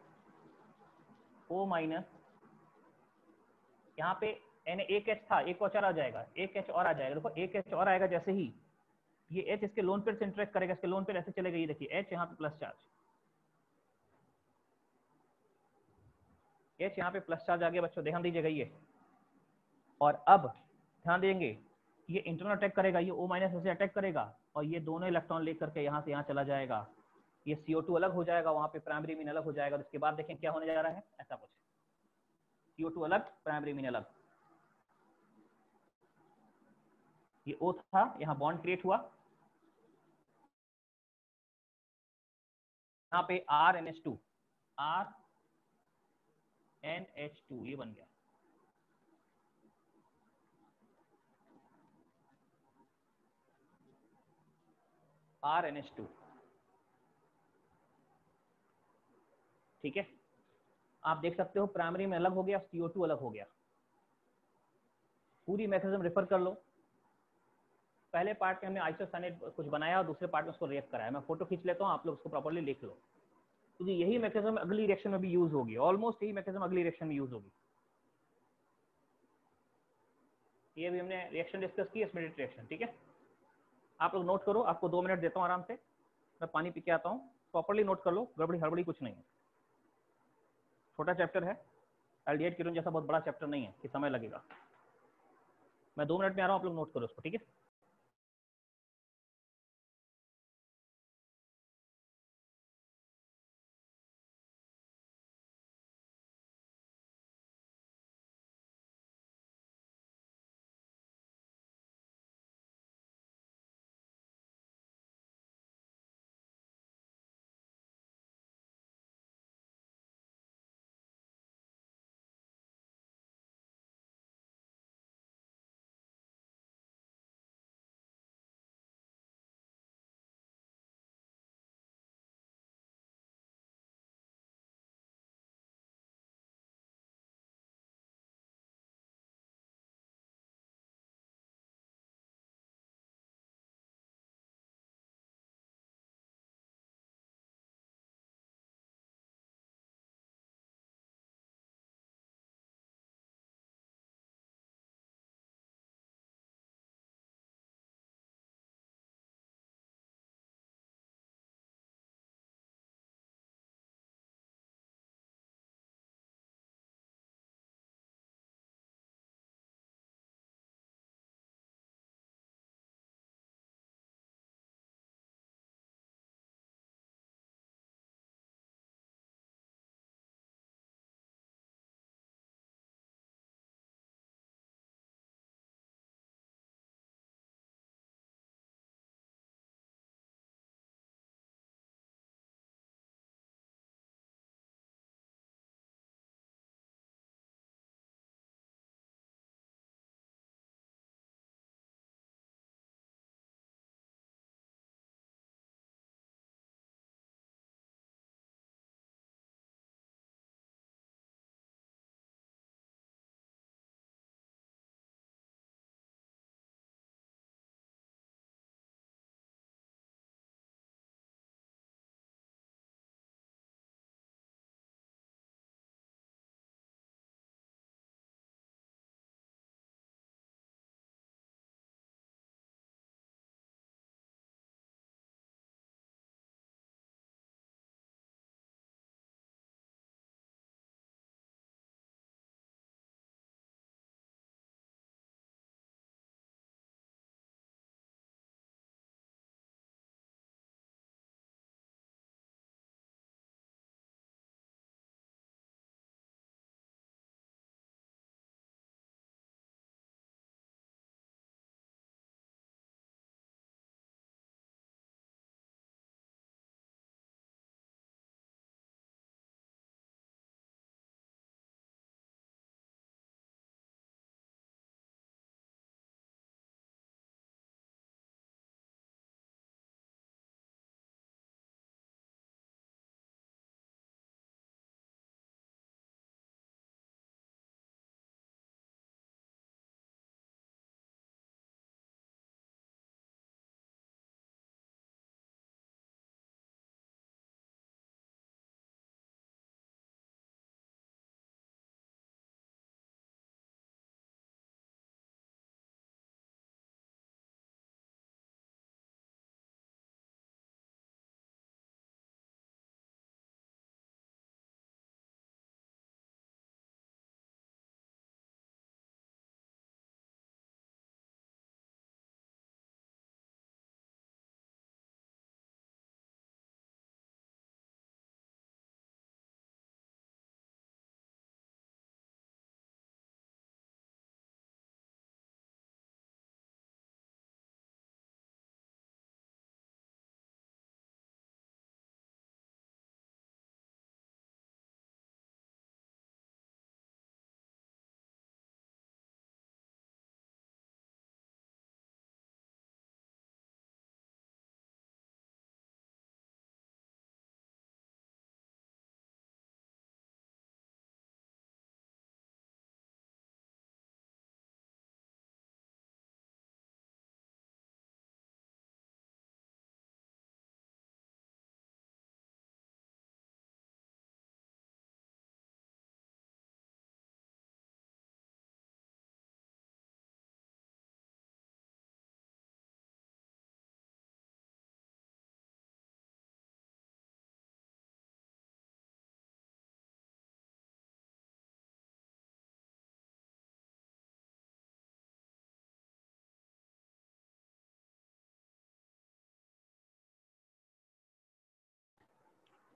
ओ माइनस, यहाँ पे N एक H था, एक और आ जाएगा, एक H और आ जाएगा। देखो एक H और आएगा, जैसे ही ये H इसके लोन पेयर से इंटरेक्ट करेगा, इसके लोन पेयर ऐसे चलेगा, ये देखिए H यहाँ पे प्लस चार्ज, H यहाँ पे प्लस चार्ज आ गया बच्चों, ध्यान दीजिएगा ये। और अब ध्यान देंगे, ये इंटरनल अटैक करेगा, ये O माइनस से अटैक करेगा और ये दोनों इलेक्ट्रॉन लेकर के यहाँ से यहाँ चला जाएगा। ये सी ओ टू अलग हो जाएगा, वहाँ पे प्राइमरी मीन अलग हो जाएगा। उसके बाद देखें क्या होने जा रहा है, ऐसा कुछ, सी ओ टू अलग, प्राइमरी मीन अलग। ये O था, यहाँ बॉन्ड क्रिएट हुआ, यहाँ पे R N H two, R N H two ये बन गया। आर एन एच टू, ठीक है। आप देख सकते हो प्राइमरी में अलग हो गया, सी ओ टू अलग हो गया। पूरी मैकेनिज्म रेफर कर लो, पहले पार्ट में हमने आइसोसाइनेट कुछ बनाया और दूसरे पार्ट में उसको रिएक्ट कराया। मैं फोटो खींच लेता हूँ, आप लोग उसको प्रॉपर्ली लिख लो। तो यही मैकेनिज्म अगली रिएक्शन में भी यूज होगी, ऑलमोस्ट यही मैकेनिज्म अगली रिएक्शन में यूज होगी। ये भी हमने रिएक्शन डिस्कस की, स्पिरिट रिएक्शन, ठीक है। आप लोग नोट करो, आपको दो मिनट देता हूँ आराम से, मैं पानी पी के आता हूँ, प्रॉपर्ली नोट कर लो, गड़बड़ी हड़बड़ी कुछ नहीं है। छोटा चैप्टर है, एल्डिहाइड कीटोन जैसा बहुत बड़ा चैप्टर नहीं है कि समय लगेगा। मैं दो मिनट में आ रहा हूँ, आप लोग नोट करो उसको, ठीक है।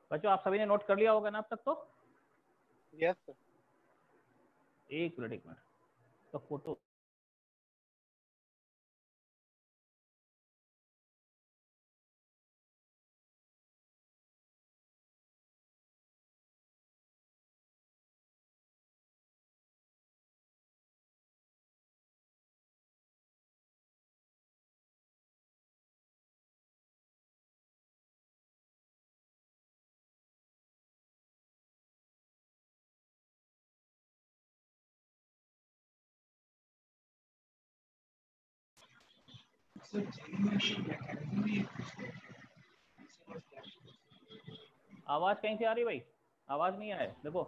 बच्चों आप सभी ने नोट कर लिया होगा ना अब तक तो? Yes sir. एक मिनट एक मिनट तो फोटो आवाज कहीं से आ रही भाई? आवाज नहीं आ रहा है देखो,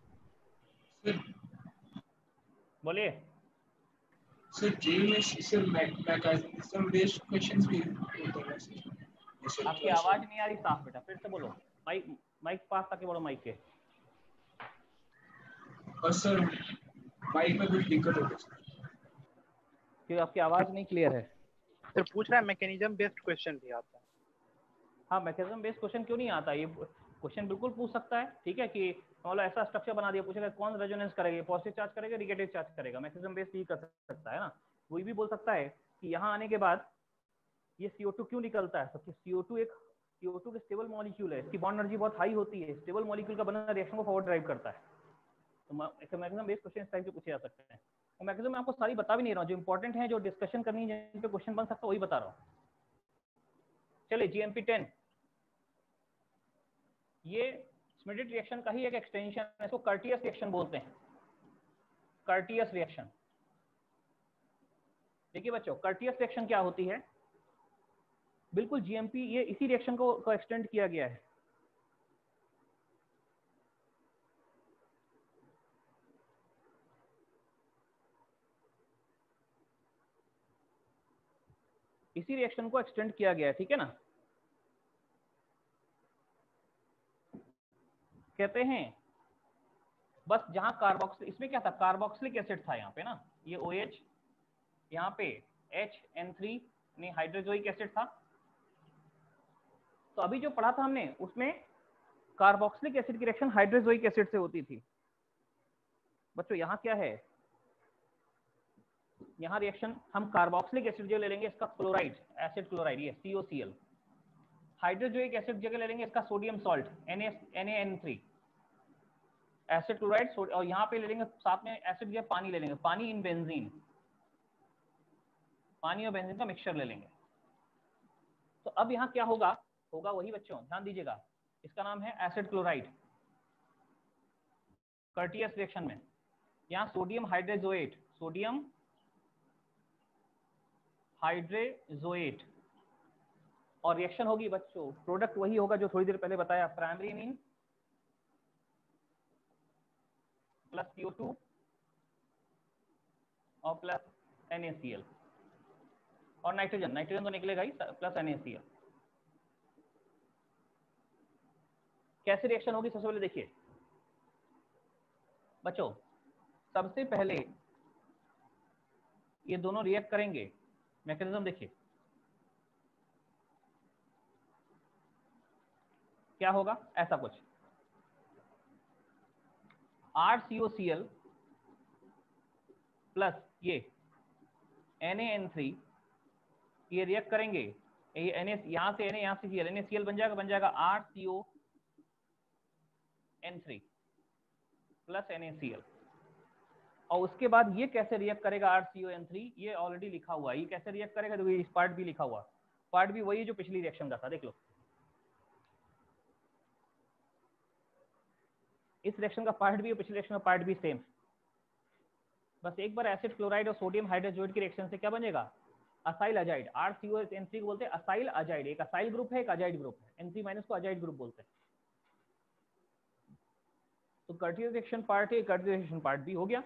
बोलिए। सर जी में सर मैकेनिज्म बेस्ड क्वेश्चंस भी होते हैं सर। आपकी आवाज नहीं आ रही साफ बेटा, फिर से बोलो। माइक माइक पास ताकि बोलो माइक के। और सर माइक में कुछ दिक्कत हो गई क्यों आपकी आवाज नहीं क्लियर है? सर पूछ रहा है मैकेनिज्म बेस्ड क्वेश्चन भी आता है। हाँ मैकेनिज्म बेस्ड क्वेश्चन क्यों नहीं आता? ये क्वेश्चन बिल्कुल पूछ सकता है, ठीक है, कि मतलब ऐसा स्ट्रक्चर बना दिया, पूछेगा कौन रेजोनेंस करेगा, पॉजिटिव चार्ज करेगा नेगेटिव चार्ज करेगा। मैकेनिज्म बेस्ड ही कर सकता है ना। वो भी बोल सकता है कि यहाँ आने के बाद ये सी ओ टू क्यों निकलता है, क्योंकि सी ओ टू एक सी ओ टू के स्टेबल मॉलिक्यूल है, इसकी बॉन्ड एनर्जी बहुत हाई होती है, स्टेबल मॉलिक्यूल का बना रिएक्शन को फॉरवर्ड ड्राइव करता है। तो मैकेनिज्म बेस्ड क्वेश्चन इस टाइप के पूछे जा सकते हैं। और मैकेनिज्म मैं आपको सारी बता भी नहीं रहा हूँ, जो इंपॉर्टेंट है, जो डिस्कशन करनी है, जिन पे क्वेश्चन बन सकता है वही बता रहा हूँ। चलिए जी एम पी टेन, ये स्मिडिट रिएक्शन का ही एक एक्सटेंशन है, इसको कर्टियस रिएक्शन बोलते हैं। कर्टियस रिएक्शन, देखिए बच्चों कर्टियस रिएक्शन क्या होती है, बिल्कुल जी एम पी ये इसी रिएक्शन को, को एक्सटेंड किया गया है। इसी रिएक्शन को एक्सटेंड किया गया है, ठीक है ना। कहते हैं बस जहां कार्बोक्सिल, इसमें क्या था, कार्बोक्सिलिक एसिड था यहाँ पे ना, ये ओ एच, यहाँ पे एच एन थ्री ने हाइड्रोजोइक एसिड था। तो अभी जो पढ़ा था हमने उसमें कार्बोक्सिलिक एसिड की रिएक्शन हाइड्रोजोइक एसिड से होती थी। बच्चों यहाँ क्या है, यहाँ रिएक्शन हम कार्बोक्सिलिक एसिड जो ले लेंगे इसका क्लोराइड, एसिड क्लोराइड, ये C O C L. Hydrazoic acid जगह ले लेंगे इसका sodium salt, N A N three, acid chloride. और यहाँ पे ले लेंगे साथ में एसिड या पानी ले लेंगे, पानी इन बेंजीन, पानी और बेंजीन का मिक्सचर ले लेंगे। तो अब यहाँ क्या होगा, होगा वही बच्चों, ध्यान दीजिएगा, इसका नाम है एसिड क्लोराइड कर्टियस रिएक्शन में। यहाँ सोडियम हाइड्रोजोएट, सोडियम हाइड्रोजोएट, और रिएक्शन होगी बच्चों, प्रोडक्ट वही होगा जो थोड़ी देर पहले बताया, primary amine plus C O two और plus N A C L, और नाइट्रोजन, नाइट्रोजन तो निकलेगा ही, plus N A C L. कैसे रिएक्शन होगी, सबसे पहले देखिए बच्चों, सबसे पहले ये दोनों रिएक्ट करेंगे, मैकेनिज्म देखिए क्या होगा, ऐसा कुछ R C O C L plus ये एन ए एन थ्री, ये रिएक्ट करेंगे, ये एन ए, यहाँ से एन ए, यहाँ से C L, N A C L बन जाएगा, बन जाएगा R C O N three plus N A C L. और उसके बाद ये कैसे रिएक्ट करेगा R C O N three, ये ऑलरेडी लिखा हुआ है, ये कैसे रिएक्ट करेगा, तो इस पार्ट भी लिखा हुआ, पार्ट भी वही जो पिछली रिएक्शन का था, देख लो। इस रिएक्शन का पार्ट भी और पिछले रिएक्शन का पार्ट भी सेम। बस एक बार एसिड क्लोराइड और सोडियम हाइड्रोजोएट की रिएक्शन से क्या बनेगा, acyl azide, R C O N three को बोलते हैं असाइल अजाइड। एक असाइल ग्रुप है, एक अजाइड ग्रुप है, एन थ्री माइनस को अजाइड ग्रुप बोलते हैं। तो कर्टियस रिएक्शन पार्ट है, कर्टियस रिएक्शन पार्ट भी हो गया।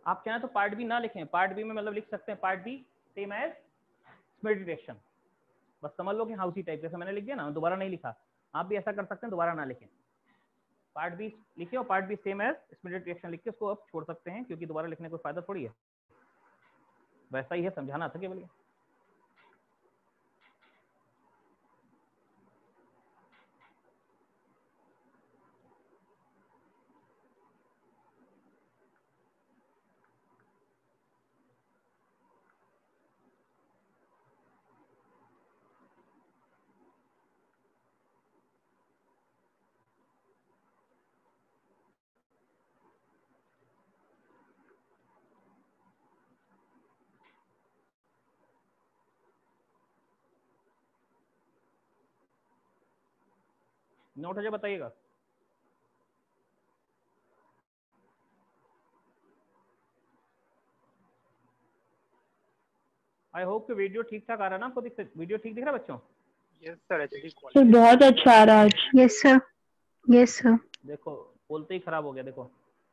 आप चाहें तो पार्ट बी ना लिखें, पार्ट बी में मतलब लिख सकते हैं part B same as split reaction, बस समझ लो कि हाउसी टाइप, जैसे मैंने लिख दिया ना, दोबारा नहीं लिखा, आप भी ऐसा कर सकते हैं, दोबारा ना लिखें, पार्ट बी लिखिए और part B same as split reaction लिख के उसको आप छोड़ सकते हैं, क्योंकि दोबारा लिखने का कोई फायदा थोड़ी है, वैसा ही है, समझाना था केवल। नोट हो जाए बताइएगा। आई होप कि वीडियो ठीक ठाक आ रहा है ना आपको, दिख वीडियो ठीक दिख रहा है बच्चों? Yes sir, HD sir quality बहुत अच्छा आ रहा है आज। Yes sir, yes sir. देखो बोलते ही खराब हो गया, देखो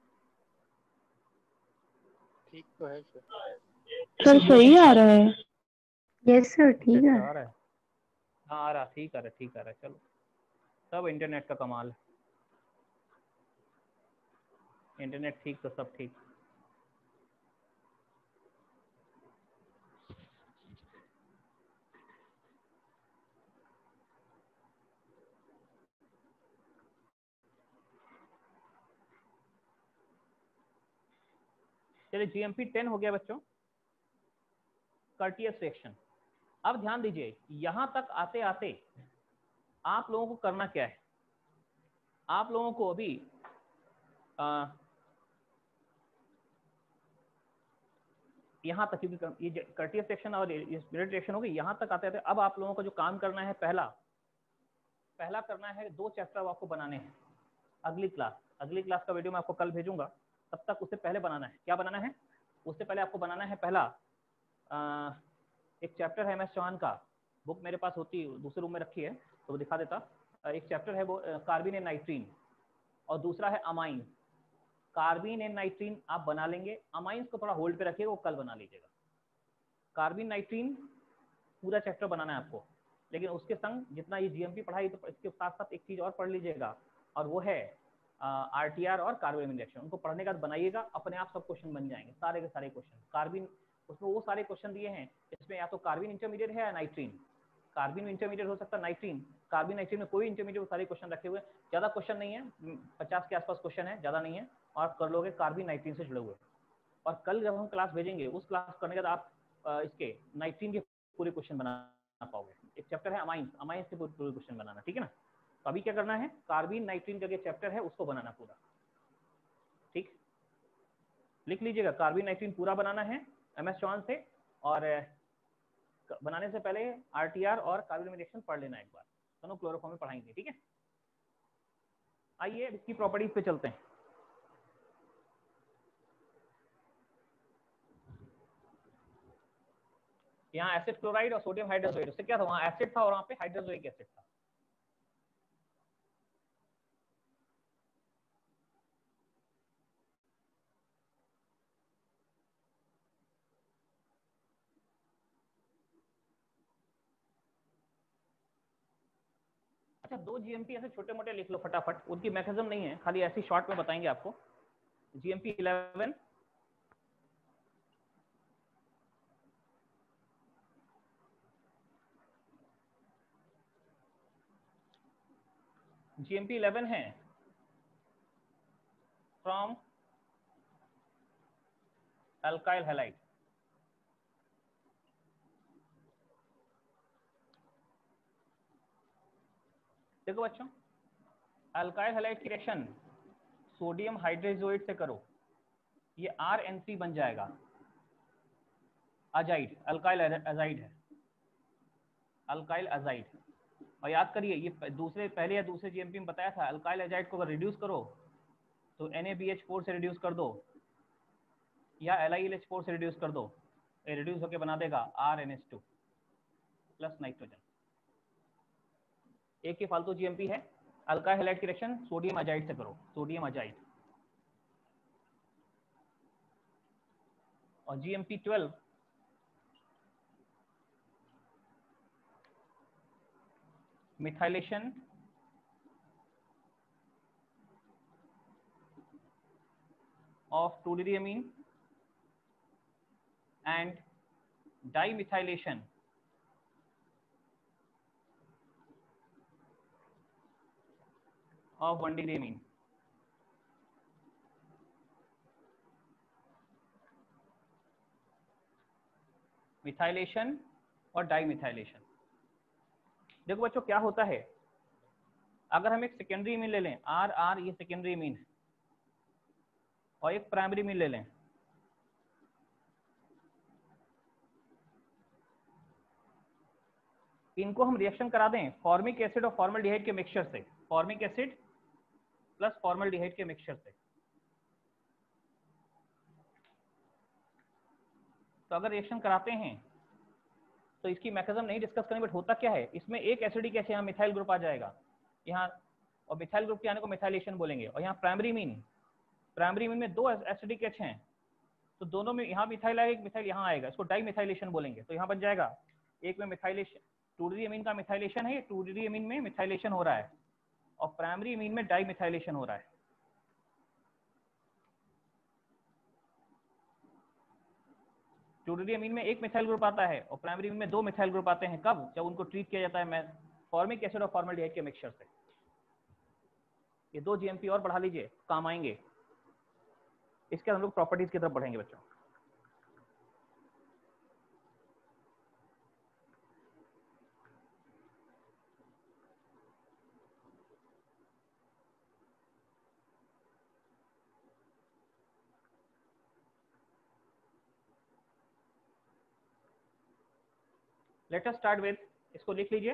ठीक तो है सर। सर सही आ रहा है। यस सर अच्छा ठीक है। अच्छा आ रहा है, हाँ आ रहा, ठीक आ रहा है, ठीक आ रहा है, चलो सब इंटरनेट का कमाल है, इंटरनेट ठीक तो सब ठीक। चलिए जीएमपी टेन हो गया बच्चों, कर्टियस रिएक्शन। अब ध्यान दीजिए, यहां तक आते आते आप लोगों को करना क्या है, आप लोगों को अभी आ, यहाँ तक, क्योंकि ये कर्टियस रिएक्शन और स्पिरिट रिएक्शन हो गई, यहाँ तक आते आते अब आप लोगों को जो काम करना है, पहला पहला करना है, दो चैप्टर आपको बनाने हैं। अगली क्लास अगली क्लास का वीडियो मैं आपको कल भेजूंगा, तब तक उससे पहले बनाना है, क्या बनाना है, उससे पहले आपको बनाना है पहला आ, एक चैप्टर है एम एस चौहान का, बुक मेरे पास होती दूसरे रूम में रखी है तो वो दिखा देता, एक चैप्टर है वो कार्बिन एंड नाइट्रीन, और दूसरा है अमाइन। कार्बिन एंड नाइट्रीन आप बना लेंगे, अमाइंस को थोड़ा होल्ड पे रखिएगा, वो कल बना लीजिएगा। कार्बिन नाइट्रीन पूरा चैप्टर बनाना है आपको, लेकिन उसके संग जितना ये जीएमपी पढ़ाई तो इसके साथ साथ एक चीज और पढ़ लीजिएगा, और वो है आरटीआर और कार्बन रिएक्शन। उनको पढ़ने के बाद बनाइएगा, अपने आप सब क्वेश्चन बन जाएंगे, सारे के सारे क्वेश्चन। कार्बिन उसमें वो सारे क्वेश्चन दिए हैं, इसमें या तो कार्बिन इंटरमीडिएट है या नाइट्रीन, कार्बिन इंटरमीडिएट हो सकता है, नाइट्रीन कार्बिन नाइट्रीन में कोई इंटरमीडिएट, सारे क्वेश्चन रखे हुए, ज्यादा क्वेश्चन नहीं है, पचास के आसपास क्वेश्चन है, ज्यादा नहीं है, और आप कर लोगे कार्बिन नाइट्रीन से जुड़े हुए। और कल जब हम क्लास भेजेंगे, उस क्लास करने के बाद आप इसके नाइट्रीन के पूरे क्वेश्चन बना पाओगे। एक चैप्टर है अमाइंस, अमाइंस के पूरे क्वेश्चन बनाना, ठीक है ना। तो अभी क्या करना है, कार्बिन नाइट्रीन का चैप्टर है उसको बनाना पूरा, ठीक, लिख लीजिएगा। कार्बिन नाइट्रीन पूरा बनाना है एम एस चौहान से, और बनाने से पहले आरटीआर और कार्बन रिएक्शन पढ़ लेना एक बार, दोनों क्लोरोफॉर्म में पढ़ाएंगे, ठीक है। आइए इसकी प्रॉपर्टीज पे चलते हैं। यहाँ एसिड क्लोराइड और सोडियम हाइड्रोक्साइड, उससे क्या था, वहाँ एसिड था और वहाँ पे हाइड्रोक्लोरिक एसिड था। अच्छा, दो जीएमपी ऐसे छोटे मोटे लिख लो फटाफट, उनकी मैकेनिज्म नहीं है, खाली ऐसी शॉर्ट में बताएंगे आपको। जीएमपी इलेवन, जीएमपी इलेवन है फ्रॉम अल्काइल हैलाइड, देखो बच्चों, अल्काइल हैलाइड की रिएक्शन सोडियम हाइड्रोजोइड से करो, ये आर एन सी बन जाएगा, अजाइड, अल्काइल अजाइड है, अल्काइल अजाइड। और याद करिए, ये दूसरे पहले या दूसरे जीएमपी में बताया था, अल्काइल अजाइड को अगर रिड्यूस करो तो N A B H four से रिड्यूस कर दो, या L I L H four से रिड्यूस कर दो, ये रिड्यूस होकर बना देगा R N H two plus nitrogen. एक ही फालतू जीएमपी है, अल्काइल हैलाइड की रिएक्शन सोडियम अजाइड से करो, सोडियम अजाइड। और G M P twelve methylation of two diamine and dimethylation of one diamine. Methylation और डाइमिथाइलेशन। देखो बच्चों क्या होता है, अगर हम एक सेकेंडरी इमीन ले लें, आर आर ये सेकेंडरी इमीन है, और एक प्राइमरी इमीन ले लें, इनको हम रिएक्शन करा दें फॉर्मिक एसिड और फॉर्मल्डिहाइड के मिक्सचर से, फॉर्मिक एसिड प्लस फॉर्मल्डिहाइड के मिक्सचर से। तो अगर रिएक्शन कराते हैं तो इसकी मैकेनिज्म नहीं डिस्कस करें, बट होता क्या है, इसमें एक एसिडिक एसिड यहाँ मिथाइल ग्रुप आ जाएगा यहाँ, और मिथाइल ग्रुप के आने को मिथाइलेशन बोलेंगे। और यहाँ प्राइमरी मीन, प्राइमरी मीन में दो एसिडिक एच हैं, तो दोनों में यहाँ मिथाइल आएगा, एक मिथाइल यहाँ आएगा, इसको डाई मिथाइलेशन बोलेंगे। तो यहाँ बन जाएगा एक में मिथाइलेशन, टू डी अमीन का मिथाइलेशन है, टू डी अमीन में मिथाइलेशन हो रहा है, और प्राइमरी अमीन में डाई मिथाइलेशन हो रहा है। टू डी अमीन में एक मिथाइल ग्रुप आता है और प्राइमरी अमीन में दो मिथाइल ग्रुप आते हैं। कब? जब उनको ट्रीट किया जाता है फॉर्मिक एसिड और फॉर्मल्डिहाइड के मिक्सचर से। ये दो जीएमपी और बढ़ा लीजिए, काम आएंगे। इसके हम लोग प्रॉपर्टीज की तरफ बढ़ेंगे बच्चों। लेट अस स्टार्ट विद, इसको लिख लीजिए,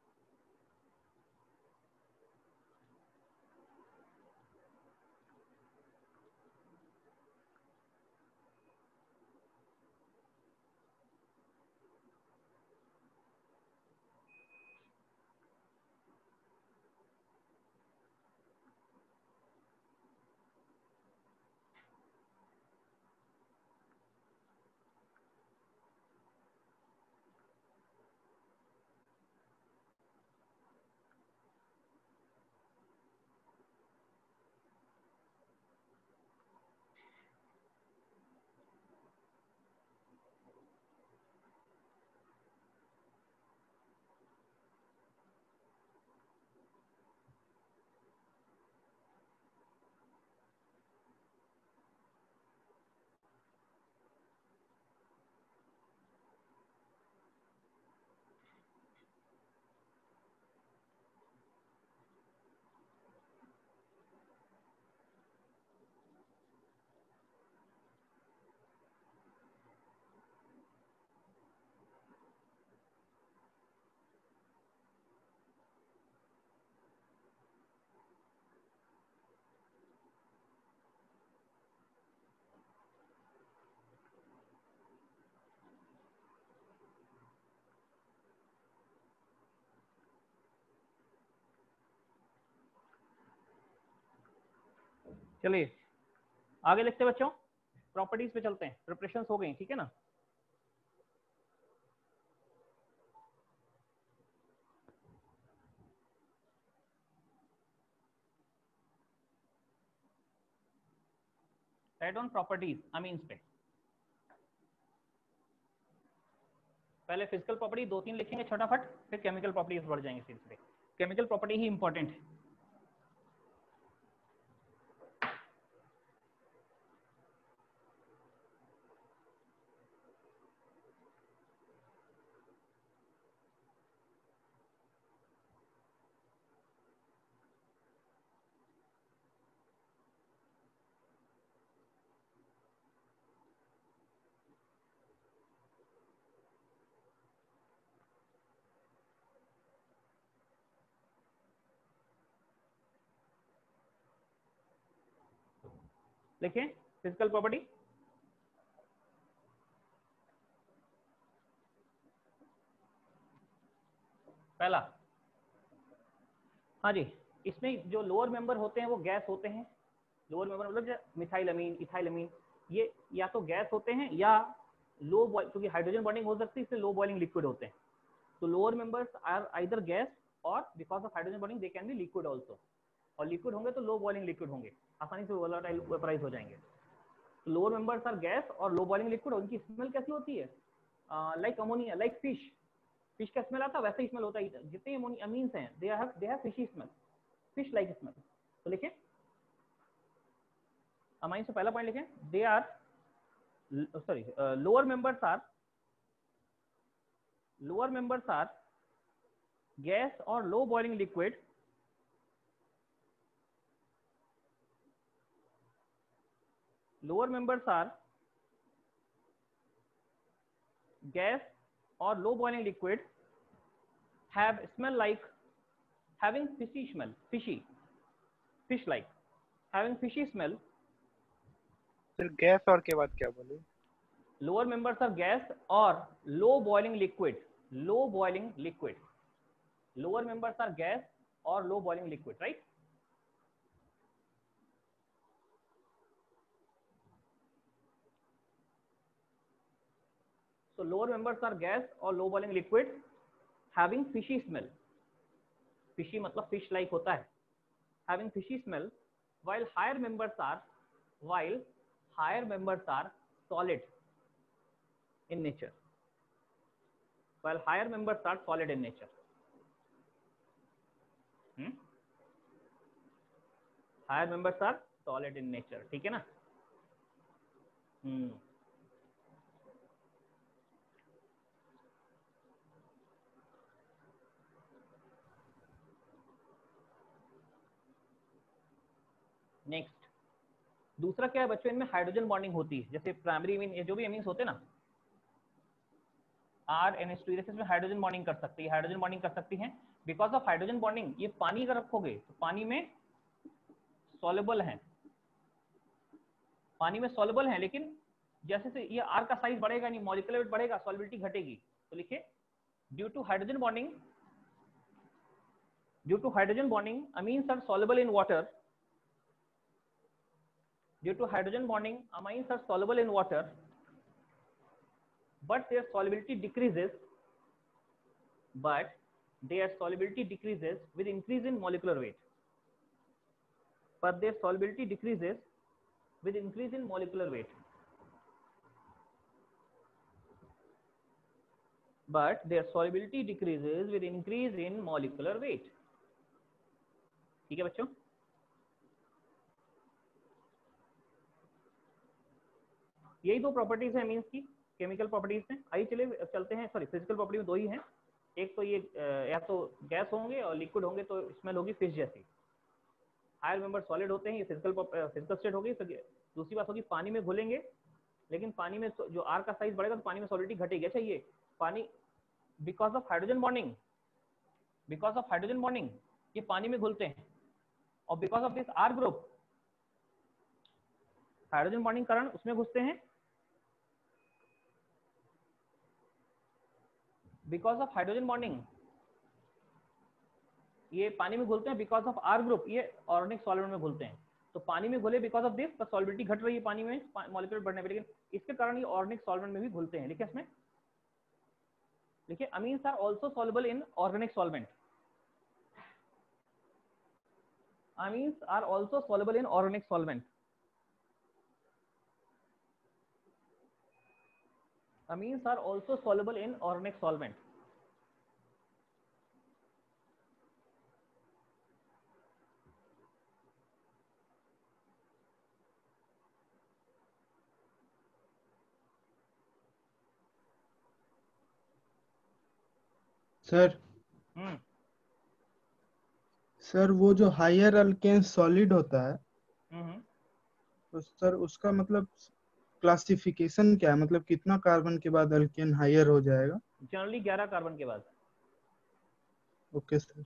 चलिए आगे लिखते बच्चों, प्रॉपर्टीज पे चलते हैं। प्रिपरेशंस हो गई, ठीक है ना। राइट ऑन प्रॉपर्टीज अमीन्स पे। पहले फिजिकल प्रॉपर्टी दो तीन लिखेंगे फटाफट, फिर केमिकल प्रॉपर्टीज बढ़ जाएंगे सिलसिले। केमिकल प्रॉपर्टी ही इंपॉर्टेंट है। लिखें फिजिकल प्रॉपर्टी। पहला, हाँ जी, इसमें जो लोअर मेंबर होते हैं वो गैस होते हैं। लोअर मेंबर मतलब मिथाइल अमीन, इथाइल अमीन, ये या तो गैस होते हैं या लो बॉइल, क्योंकि हाइड्रोजन बॉन्डिंग हो सकती है इसलिए लो बॉइलिंग लिक्विड होते हैं। तो lower members are either gas और because of hydrogen bonding they can be liquid also, और लिक्विड होंगे तो लो बॉइलिंग लिक्विड होंगे, आसानी से वोलेटाइल वेपराइज हो जाएंगे। तो लोअर मेंबर्स आर गैस और लो बॉइलिंग लिक्विड। उनकी स्मेल कैसी होती है? Like ammonia, like fish, fish का स्मेल आता है वैसे ही स्मेल होता है। जितने अमीन्स हैं they have they have fishy smell, fish like smell. तो लिखिए अमाइन से पहला पॉइंट लिखें, they are sorry lower members are lower members are gas और low boiling liquid lower members are gas or low boiling liquid, have smell like having fishy smell, fishy, fish like, having fishy smell. फिर गैस और के बाद क्या बोले? Lower members are gas or low boiling liquid, low boiling liquid. Lower members are gas or low boiling liquid, right? So lower members are gas or low boiling liquid having fishy smell. Fishy मतलब fish like होता है, having fishy smell, while higher members are while higher members are solid in nature. While higher members are solid in nature. hmm? Higher members are solid in nature, ठीक है ना? हम्म नेक्स्ट दूसरा क्या है बच्चों, इनमें हाइड्रोजन बॉन्डिंग होती है। जैसे प्राइमरी मीन ये जो भी अमीन्स होते हैं ना, आर एन एच टू, इसमें हाइड्रोजन बॉन्डिंग कर सकती है, हाइड्रोजन बॉन्डिंग कर सकती हैं बिकॉज ऑफ हाइड्रोजन बॉन्डिंग। ये पानी अगर रखोगे तो पानी में सॉल्युबल है, पानी में सॉल्युबल है, लेकिन जैसे से ये आर का साइज बढ़ेगा नहीं, मॉलिक्यूलर वेट बढ़ेगा, सॉल्युबिलिटी घटेगी। तो लिखिए due to hydrogen bonding, due to hydrogen bonding amines are soluble in water, due to hydrogen bonding amines are soluble in water but their solubility decreases but their solubility decreases with increase in molecular weight, but their solubility decreases with increase in molecular weight, but their solubility decreases with increase in molecular weight। ठीक है बच्चों, यही दो प्रॉपर्टीज है अमीन्स की, केमिकल प्रॉपर्टीज हैं। आइए चलिए चलते हैं, सॉरी फिजिकल प्रॉपर्टी में दो ही हैं, एक तो ये या तो गैस होंगे और लिक्विड होंगे तो स्मेल होगी फिश जैसी। हायर मेंबर सॉलिड होते हैं, ये फिजिकल फिजिकल स्टेट होगी। दूसरी बात होगी पानी में घुलेंगे, लेकिन पानी में जो आर का साइज बढ़ेगा तो पानी में सॉलिडिटी घटेगी। अच्छा ये पानी because of hydrogen bonding, because of hydrogen bonding ये पानी में घुलते हैं, और because of this R group hydrogen bonding कारण उसमें घुसते हैं। बिकॉज ऑफ हाइड्रोजन बॉन्डिंग ये पानी में घुलते हैं, बिकॉज ऑफ आर ग्रुप ये ऑर्गेनिक सॉल्वेंट में घुलते हैं। तो पानी में घुले बिकॉज ऑफ दिस, पर सॉल्युबिलिटी घट रही है पानी में मॉलिक्यूलर बढ़ने पे, लेकिन इसके कारण ये ऑर्गेनिक सॉल्वेंट में भी घुलते हैं। लिखिए इसमें, लिखिए amines are also soluble in organic solvent, amines are also soluble in organic solvent, amines are also soluble in organic solvent। Sir hmm sir वो जो हायर अल्केन सॉलिड होता है हम्म तो सर उसका मतलब क्लासिफिकेशन क्या है, मतलब कितना कार्बन के बाद अल्केन हायर हो जाएगा? जनरली ग्यारह कार्बन के बाद। Okay sir.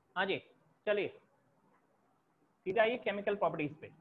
हाँ जी, चलिए सीधे आइए केमिकल प्रॉपर्टीज पे।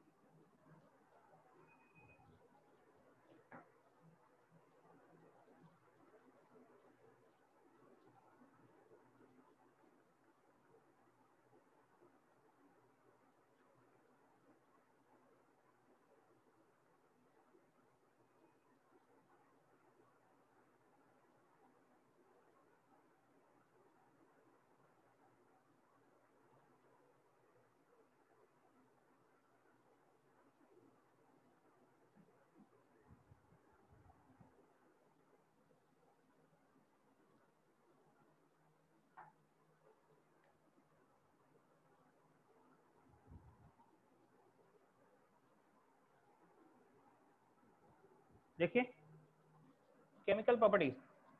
देखिए केमिकल प्रॉपर्टीज,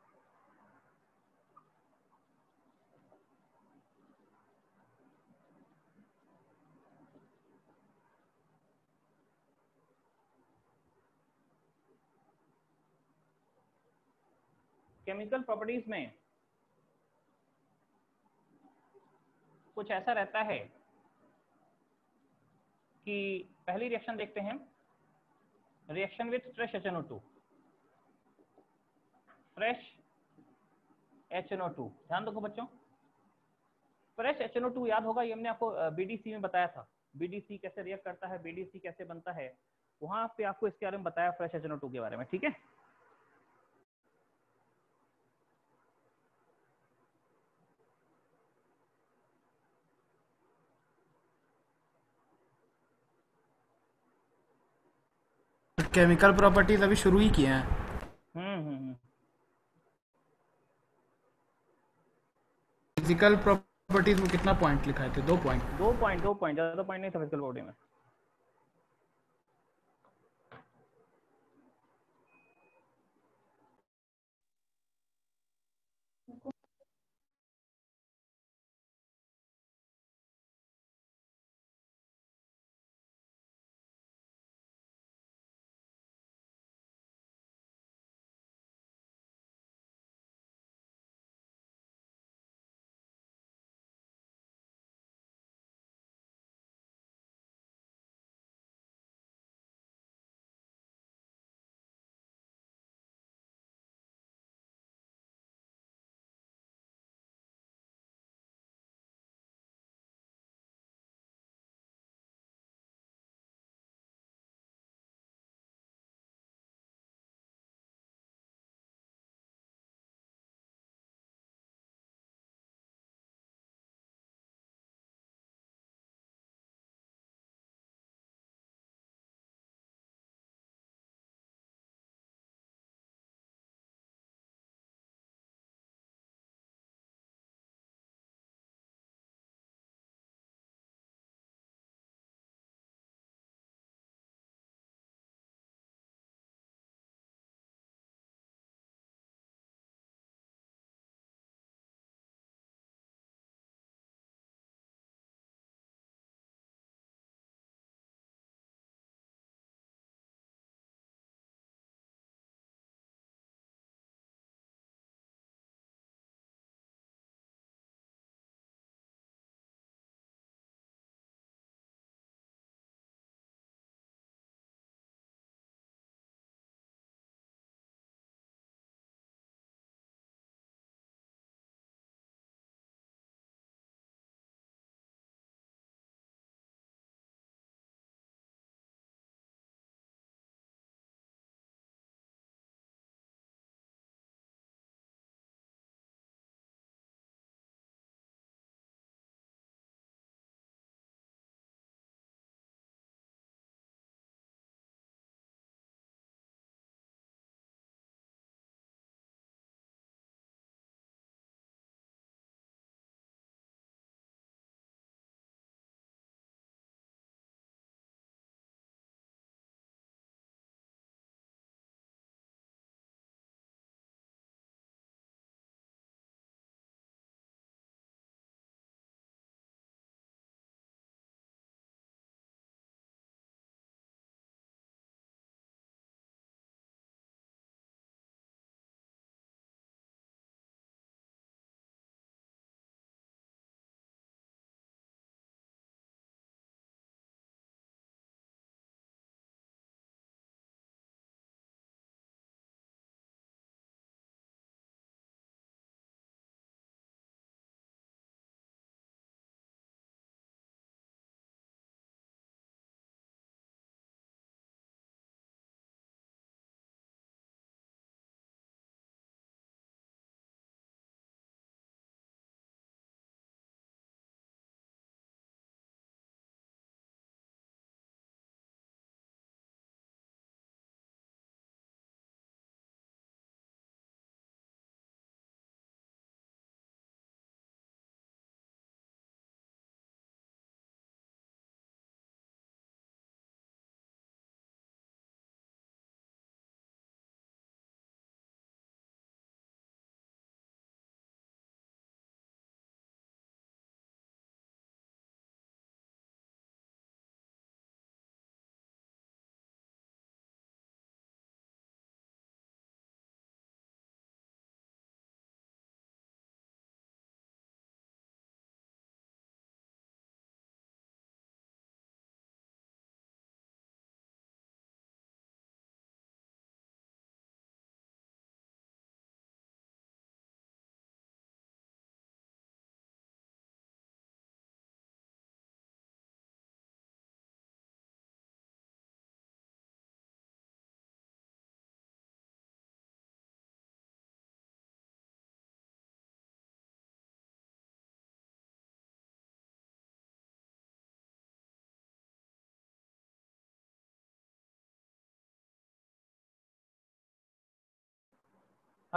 केमिकल प्रॉपर्टीज में कुछ ऐसा रहता है कि पहली रिएक्शन देखते हैं, reaction with fresh H N O two. Fresh H N O two, ध्यान दो बच्चों, fresh H N O two याद होगा, ये हमने आपको बी डी सी में बताया था, बी डी सी कैसे रिएक्ट करता है, बी डी सी कैसे बनता है, वहां पे आपको इसके बारे में बताया, fresh H N O two के बारे में, ठीक है। केमिकल प्रॉपर्टीज अभी शुरू ही किए हैं। हम्म हम्म फिजिकल प्रॉपर्टीज में कितना पॉइंट लिखाए थे? दो पॉइंट दो पॉइंट दो पॉइंट ज्यादा पॉइंट नहीं था फिजिकल प्रॉपर्टी में।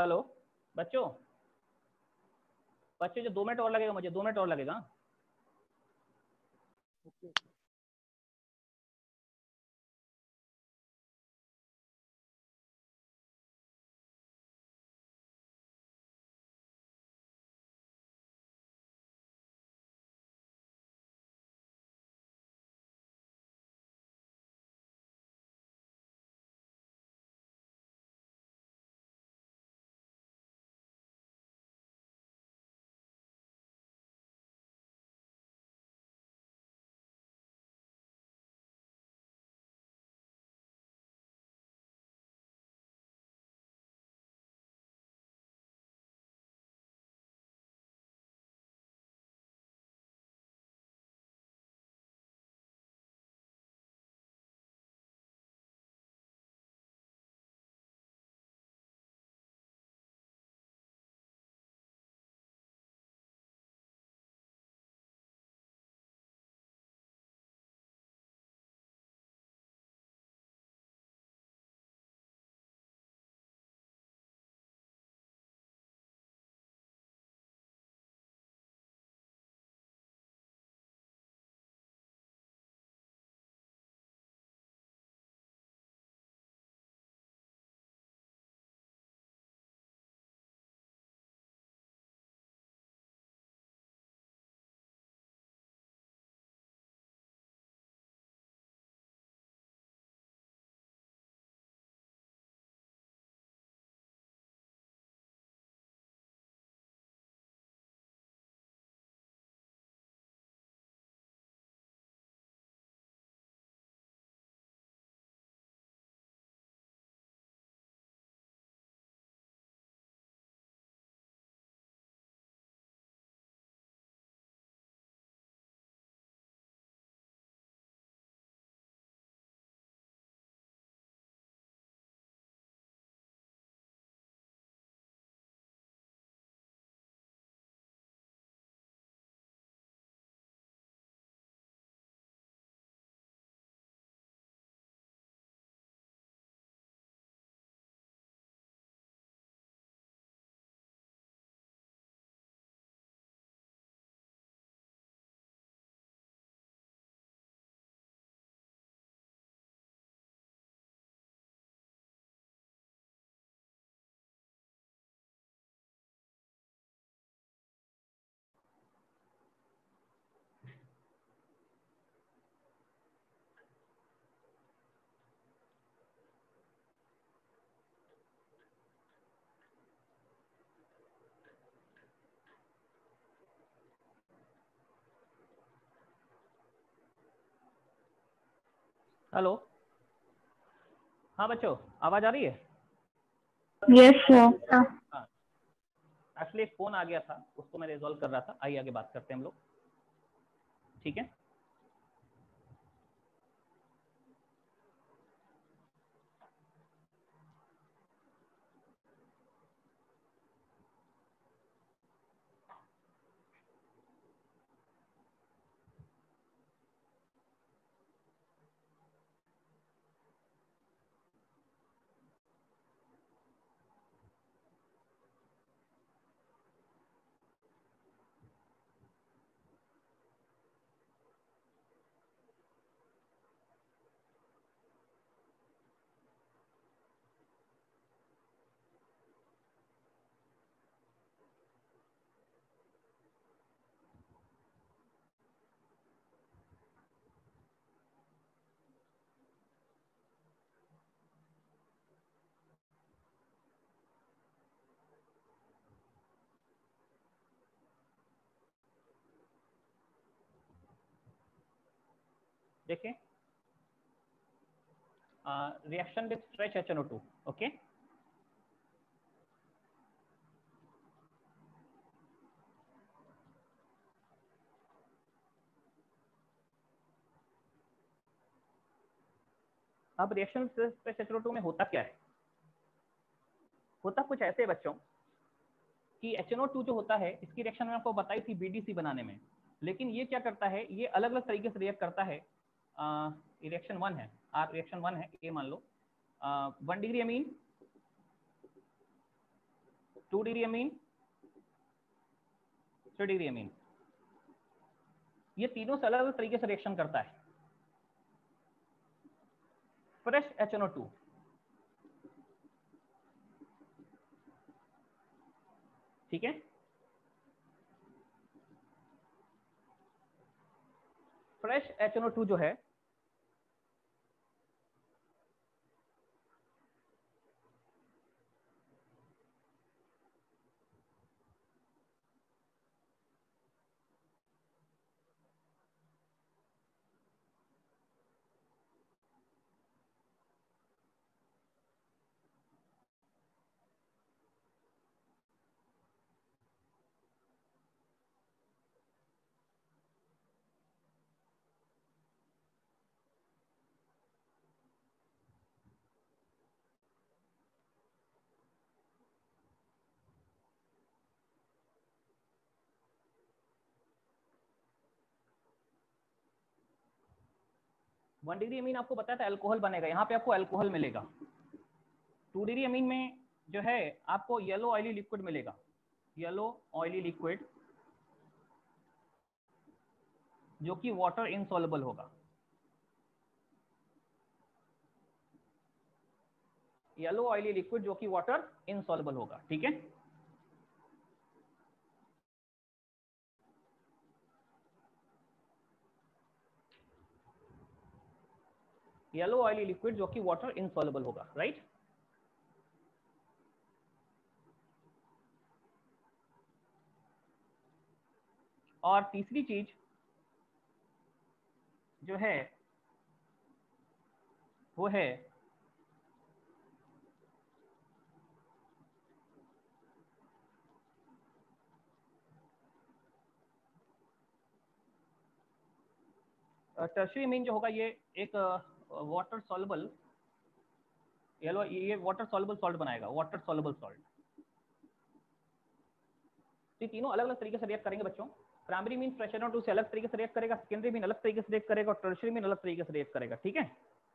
हेलो बच्चों, बच्चों जो दो मिनट और लगेगा, मुझे दो मिनट और लगेगा। हेलो, हाँ बच्चों, आवाज आ रही है? Yes sir. हाँ, एक्चुअली एक फोन आ गया था, उसको मैं रिजॉल्व कर रहा था। आइए आगे बात करते हैं हम लोग, ठीक है? देखिए, reaction with stretch H N O two, okay? अब reaction stretch H N O two में होता क्या है? होता कुछ ऐसे बच्चों कि एच एन ओ टू जो होता है, इसकी रिएक्शन मैंने आपको बताई थी बी डी सी बनाने में, लेकिन ये क्या करता है, ये अलग अलग तरीके से रिएक्ट करता है। रिएक्शन वन है, आप रिएक्शन वन है ये मान लो, one degree amine two degree amine, three degree amine, ये तीनों से अलग अलग तरीके से रिएक्शन करता है। Fresh H N O two, ठीक है, fresh H N O two जो है वन डिग्री अमीन आपको बताया था अल्कोहल बनेगा, यहाँ पे आपको अल्कोहल मिलेगा। टू डिग्री अमीन में जो है आपको येलो ऑयली लिक्विड मिलेगा, येलो ऑयली लिक्विड जो कि वाटर इनसॉल्युबल होगा। येलो ऑयली लिक्विड जो कि वाटर इनसॉल्युबल होगा, ठीक है। येलो ऑयली लिक्विड जो कि वाटर इनसॉल्युबल होगा, राइट। और तीसरी चीज जो है वो है टर्शियरी अमीन जो होगा ये एक वाटर सॉल्युबल येलो, ये वाटर सॉल्युबल सॉल्ट बनाएगा, वाटर सॉल्युबल सॉल्ट। ये तीनों अलग अलग तरीके से रिएक्ट करेंगे बच्चों। Primary amine fresh N O two से अलग तरीके से रिएक्ट करेगा, सेकेंडरी मीन अलग तरीके से रिएक्ट करेगा और टर्शियरी मीन अलग तरीके से रिएक्ट करेगा, ठीक है।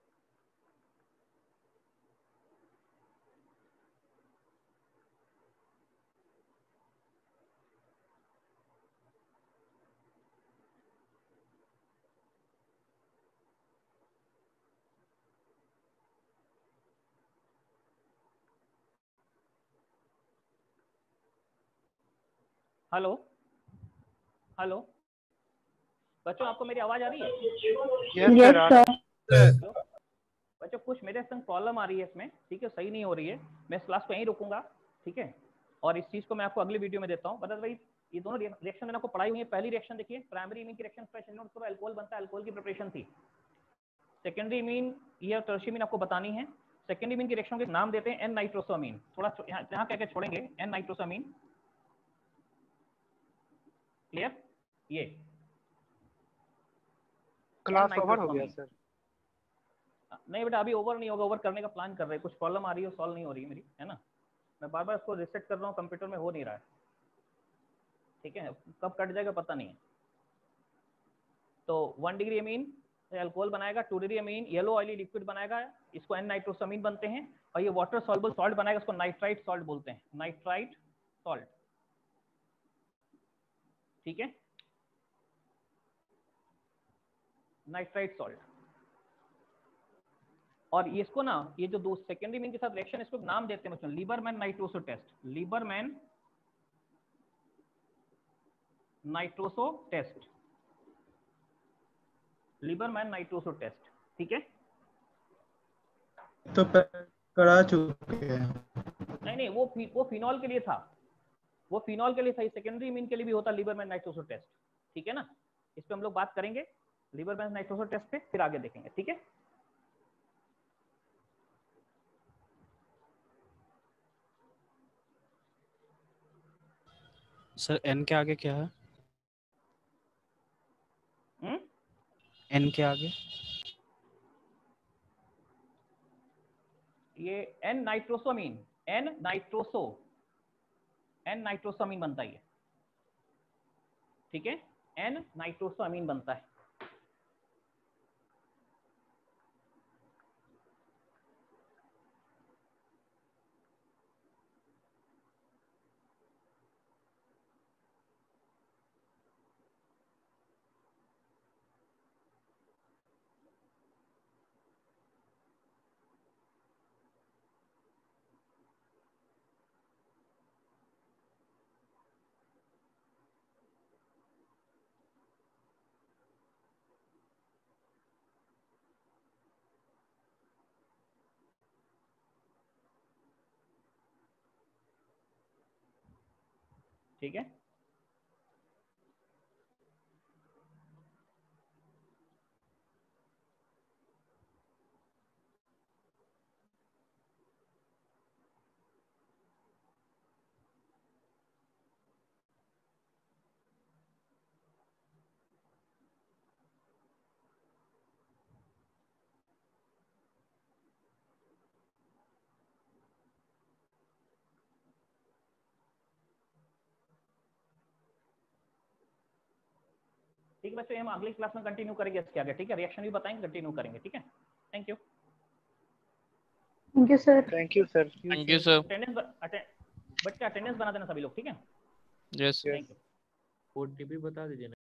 हेलो हेलो बच्चों, आपको मेरी आवाज आ रही है? Yes sir. बच्चों कुछ मेरे संग प्रॉब्लम आ रही है इसमें, ठीक है, सही नहीं हो रही है। मैं इस क्लास को यहीं रुकूंगा, ठीक है, और इस चीज को मैं आपको अगली वीडियो में देता हूँ। बता भाई ये दोनों रिएक्शन मैंने आपको पढ़ाई हुई है। पहली रिएक्शन देखिए, प्राइमरी इमीन की reaction fresh N O two से अल्कोहल बनता है, अल्कोहल की प्रिपरेशन थी। सेकेंडरी इमीन या टर्शियरी इमीन आपको बतानी है। सेकेंडरी इमीन की रिएक्शन के नाम देते हैं एन नाइट्रोसोअमीन। थोड़ा यहाँ यहाँ कह के छोड़ेंगे, एन नाइट्रोसोअमीन, क्लियर। ये क्लास ओवर हो गया सर? नहीं बेटा, अभी ओवर नहीं होगा, ओवर करने का प्लान कर रहे हैं। कुछ प्रॉब्लम आ रही है, सॉल्व नहीं हो रही है मेरी, है ना। मैं बार बार इसको रिसेट कर रहा हूँ, कंप्यूटर में हो नहीं रहा है, ठीक है, कब कट जाएगा पता नहीं है। तो वन डिग्री अमीन अल्कोहल बनाएगा, two degree amine yellow oily liquid बनाएगा, इसको एन नाइट्रोसोअमीन बनते हैं, और ये वाटर सॉल्युबल सॉल्ट बनाएगा, इसको नाइट्राइट सॉल्ट बोलते हैं, नाइट्राइट सॉल्ट, ठीक है, नाइट्राइट सॉल्ट। और ये इसको ना, ये जो दो सेकेंडरी मीन के साथ रिएक्शन, इसको नाम देते हैं बच्चों Liebermann nitroso test, Liebermann nitroso test, Liebermann nitroso test, ठीक है। तो करा चुके हैं। नहीं नहीं, वो फी, वो फिनॉल के लिए था, वो फिनॉल के लिए था। सेकेंडरी मीन के लिए भी होता लीबरमैन नाइट्रोसो टेस्ट, ठीक है ना। इस पे हम लोग बात करेंगे लीबरमैन नाइट्रोसो टेस्ट पे, फिर आगे देखेंगे, ठीक है। सर एन के आगे क्या है? हुँ? एन के आगे ये N nitrosoamine, N nitroso, N nitrosoamine बनता है ये, ठीक है, एन नाइट्रोसोअमीन बनता है। ठीक है। ठीक है बच्चों, हम अगली क्लास में कंटिन्यू करेंगे इसके आगे, ठीक है। रिएक्शन भी बताएंगे, कंटिन्यू करेंगे, ठीक है। Thank you. Thank you sir. Thank you sir. Thank you sir. Attendance बच्चे अटेंडेंस बना देना सभी लोग, ठीक है। Yes thank you. ओटीपी बता दीजिए।